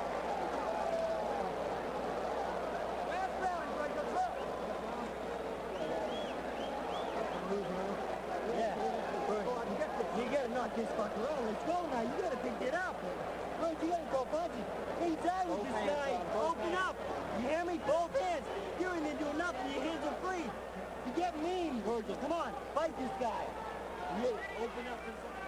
Last round, Virgil. Yeah. You got to knock this fucker out. Let's go now. You got to pick it up. Look, you got to go punching. Hey, tired with this guy. Open up. You hear me? Both hands. You ain't doing nothing. Your hands are free. You get mean, Virgil. Come on. Fight this guy. Yeah, open up.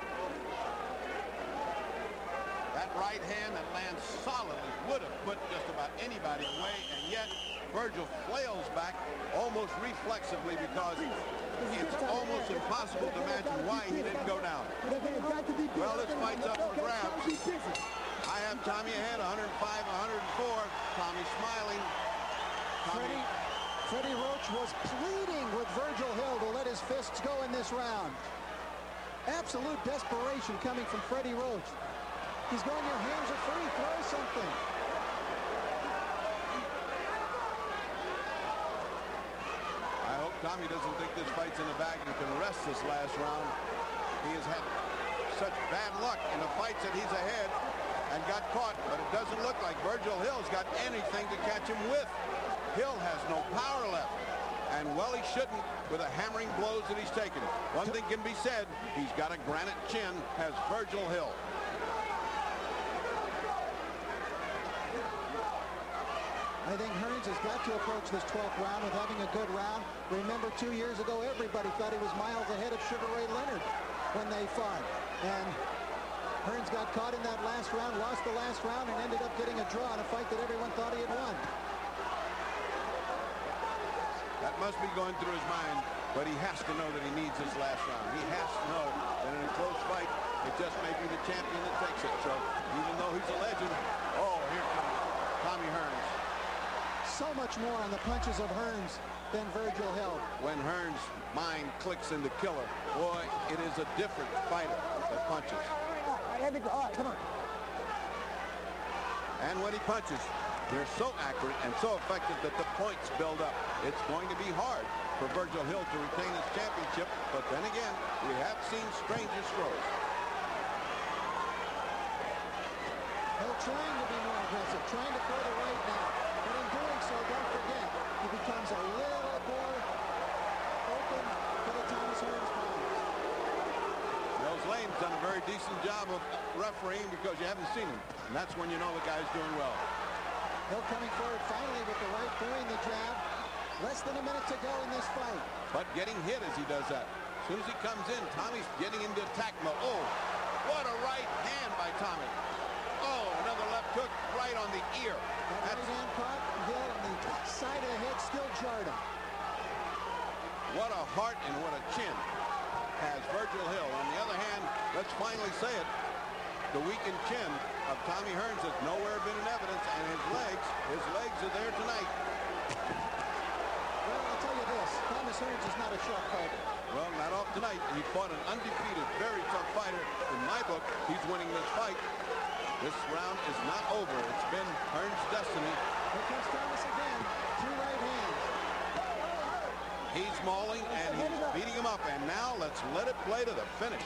That right hand that lands solidly would have put just about anybody away, and yet Virgil flails back almost reflexively because it's almost impossible to imagine why he didn't go down. Well, this fight's up for grabs. I have Tommy ahead, 105, 104. Tommy smiling. Freddie Roach was pleading with Virgil Hill to let his fists go in this round. Absolute desperation coming from Freddie Roach. He's going, your hands are free, throw something. I hope Tommy doesn't think this fight's in the bag and can rest this last round. He has had such bad luck in the fights that he's ahead and got caught, but it doesn't look like Virgil Hill's got anything to catch him with. Hill has no power left, and well, he shouldn't with the hammering blows that he's taken. One thing can be said, he's got a granite chin, has Virgil Hill. I think Hearns has got to approach this 12th round with having a good round. Remember, 2 years ago, everybody thought he was miles ahead of Sugar Ray Leonard when they fought. And Hearns got caught in that last round, lost the last round, and ended up getting a draw in a fight that everyone thought he had won. That must be going through his mind, but he has to know that he needs this last round. He has to know that in a close fight, it just may be the champion that takes it. So even though he's a legend, oh, here comes Tommy Hearns. So much more on the punches of Hearns than Virgil Hill. When Hearns' mind clicks into killer, boy, it is a different fighter that punches. All right, come on. And when he punches, they're so accurate and so effective that the points build up. It's going to be hard for Virgil Hill to retain his championship, but then again, we have seen stranger strokes. Hill trying to be more aggressive, trying to throw the right now. But in doing so, don't forget, he becomes a little more open for the Thomas Hearns pound. Wells Lane's done a very decent job of refereeing because you haven't seen him. And that's when you know the guy's doing well. Hill coming forward finally with the right, throwing the jab. Less than a minute to go in this fight. But getting hit as he does that. As soon as he comes in, Tommy's getting into attack mode. Oh, what a right hand by Tommy. Oh, another left hook right on the ear. That right hand caught Hill on the side of the head, still jarred him. What a heart and what a chin has Virgil Hill. On the other hand, let's finally say it, the weakened chin of Tommy Hearns has nowhere been in evidence, and his legs are there tonight. Well, I'll tell you this, Thomas Hearns is not a sharp fighter. Well, not off tonight. He fought an undefeated, very tough fighter. In my book, he's winning this fight. This round is not over. It's been Hearns' destiny. Here comes Thomas again. Two right hands. He's mauling and he's beating him up. And now let's let it play to the finish.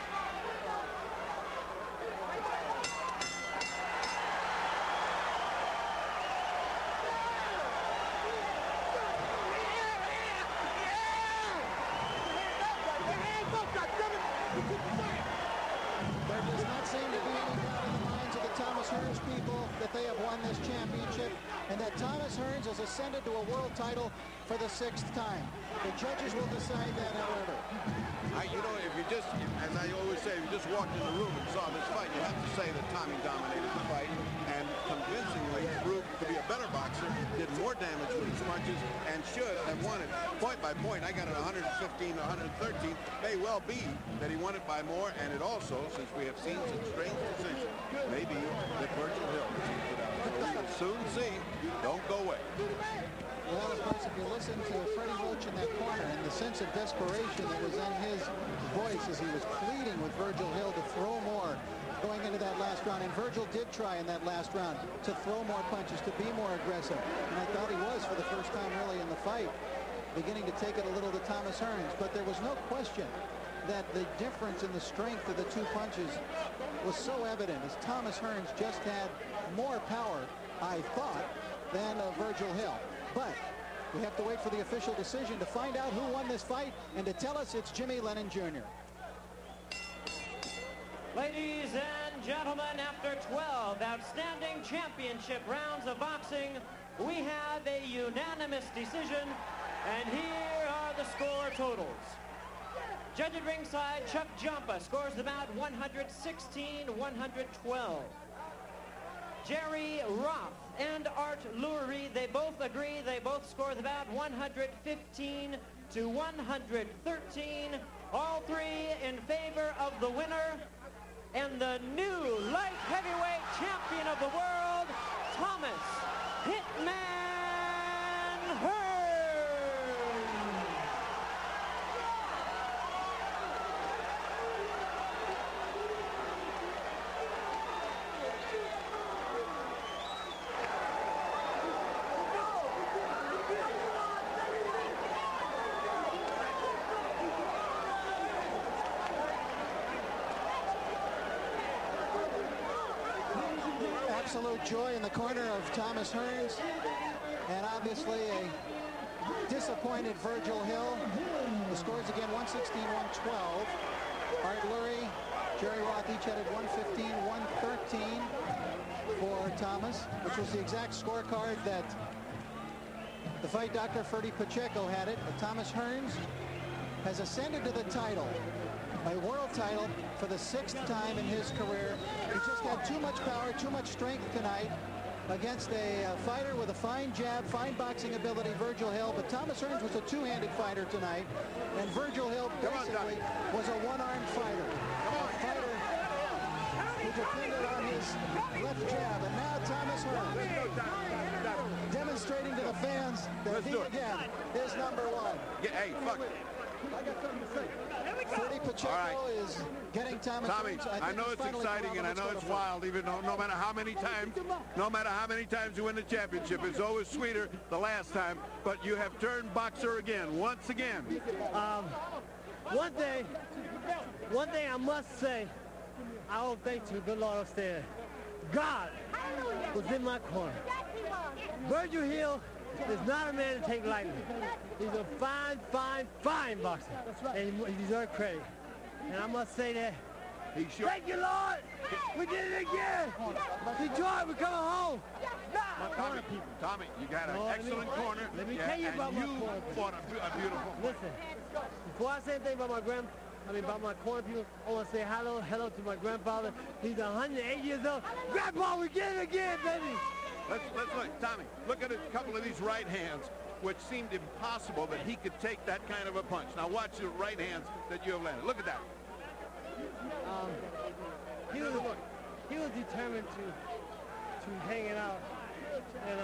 There does not seem to be any doubt in the minds of the Thomas Hearns people that they have won this championship and that Thomas Hearns has ascended to a world title for the 6th time. The judges will decide that, however. You know, if you just, as I always say, if you just walked in the room and saw this fight, you have to say that Tommy dominated the fight and convincingly proved to be a better boxer, did more damage with his punches, and should have won it. Point by point, I got it 115 to 113. May well be that he won it by more, and it also, since we have seen some strange decisions, may be that Virgil Hill received it out. So we will soon see. Don't go away. Well, of course, if you listen to Freddie Roach in that corner and the sense of desperation that was in his voice as he was pleading with Virgil Hill to throw more going into that last round, and Virgil did try in that last round to throw more punches, to be more aggressive, and I thought he was for the first time really in the fight, beginning to take it a little to Thomas Hearns, but there was no question that the difference in the strength of the two punches was so evident as Thomas Hearns just had more power, I thought, than Virgil Hill. But we have to wait for the official decision to find out who won this fight, and to tell us it's Jimmy Lennon Jr. Ladies and gentlemen, after 12 outstanding championship rounds of boxing, we have a unanimous decision, and here are the score totals. Judge at ringside, Chuck Jumpa scores about 116-112. Jerry Roth and Art Lurie, they both agree, they both scored about 115 to 113. All three in favor of the winner and the new light heavyweight champion of the world, Thomas Hitman Hearns. Absolute joy in the corner of Thomas Hearns, and obviously a disappointed Virgil Hill. The scores again 116-112. Art Lurie, Jerry Roth each headed 115-113 for Thomas, which was the exact scorecard that the fight Dr. Ferdy Pacheco had it. But Thomas Hearns has ascended to the title, a world title, for the 6th time in his career. He just had too much power, too much strength tonight against a fighter with a fine jab, fine boxing ability, Virgil Hill. But Thomas Hearns was a two-handed fighter tonight, and Virgil Hill basically was a one-armed fighter. A fighter who depended on his left jab. And now Thomas Hearns demonstrating to the fans that he again is number one. Hey, fuck it. I got something to say. Ferdy Pacheco is getting Thomas Tommy, Hearns. I know it's exciting and I know it's wild, even though no matter how many times you win the championship, it's always sweeter the last time. But you have turned boxer again, once again. One thing I must say, I owe thanks to the good Lord upstairs. God was in my corner. Virgil Hill is not a man to take lightly. He's a fine, fine, fine boxer. And he deserves credit. And I must say that, thank you, Lord! We did it again! Detroit, we're coming home! Tommy, you got an excellent corner. Let me tell you about my corner. Fought a beautiful fight. Listen, before I say anything about my corner people, I want to say hello to my grandfather. He's 108 years old. Grandpa, we did it again, baby! Let's look, Tommy, look at a couple of these right hands, which seemed impossible that he could take that kind of a punch. Now watch the right hands that you have landed. Look at that. He was determined to hang it out, and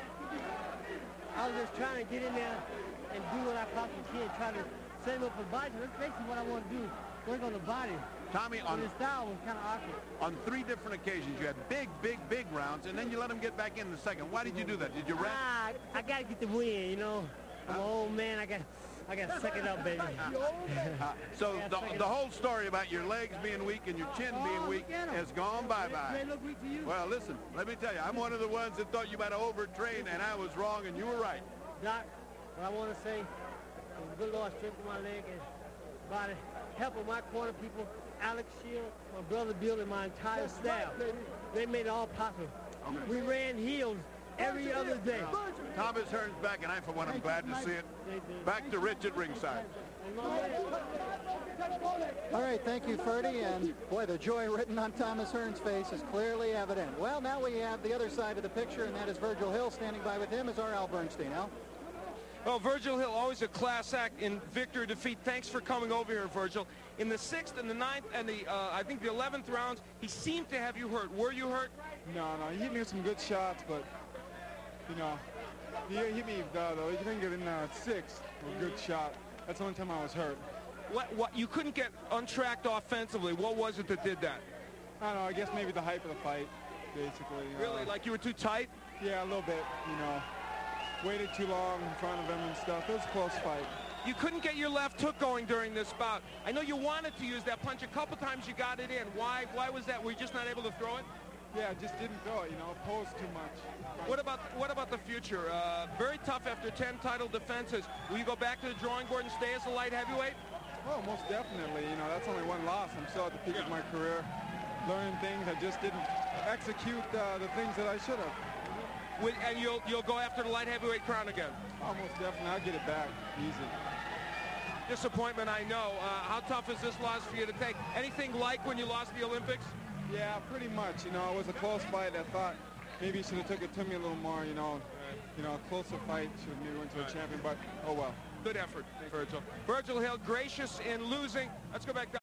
I was just trying to get in there and do what I possibly can, try to set him up for body. That's basically what I want to do, work on the body. Tommy, on his style was kind of awkward. On 3 different occasions, you had big rounds, and then you let him get back in the second. Why did you do that? Did you rest? I got to get the win, you know. I'm an old man. I got to suck it up, baby. So the whole story about your legs being weak and your chin being weak has gone bye-bye. They look weak to you. Well, listen, let me tell you, I'm one of the ones that thought you might have overtrained, and I was wrong, and you were right. Doc, what I want to say, the good Lord strengthened my leg and body, helping my corner people, Alex Shield, my brother Bill, and my entire staff. They made it all possible. We ran heels every other day. Thomas Hearns back, and I, for one, I'm glad to see it. Back to Rich at ringside. All right, thank you, Ferdy. And boy, the joy written on Thomas Hearns' face is clearly evident. Well, now we have the other side of the picture, and that is Virgil Hill. Standing by with him is our Al Bernstein. Al? Well, Virgil Hill, always a class act in victory or defeat. Thanks for coming over here, Virgil. In the 6th and the 9th and the, I think the 11th rounds, he seemed to have you hurt. Were you hurt? No, he hit me with some good shots, but, you know, he hit me, though. He didn't get in the 6th with a good shot. That's the only time I was hurt. What, you couldn't get untracked offensively. What was it that did that? I don't know, I guess maybe the hype of the fight, basically. Really? Like you were too tight? Yeah, a little bit, you know. Waited too long in front of him and stuff. It was a close fight. You couldn't get your left hook going during this bout. I know you wanted to use that punch. A couple times you got it in. Why was that? Were you just not able to throw it? Yeah, just didn't throw it, you know. Posed too much. What about the future? Very tough after 10 title defenses. Will you go back to the drawing board and stay as a light heavyweight? Oh, most definitely. You know, that's only one loss. I'm still at the peak of my career. Learning things. I just didn't execute the things that I should have. And you'll go after the light heavyweight crown again? Almost definitely. I'll get it back easy. Disappointment, I know. How tough is this loss for you to take? Anything like when you lost the Olympics? Yeah, pretty much. You know, it was a close fight. I thought maybe he should have took it to me a little more. You know, a closer fight should have maybe went to a champion. But oh well. Good effort, Virgil. Virgil Hill, gracious in losing. Let's go back down.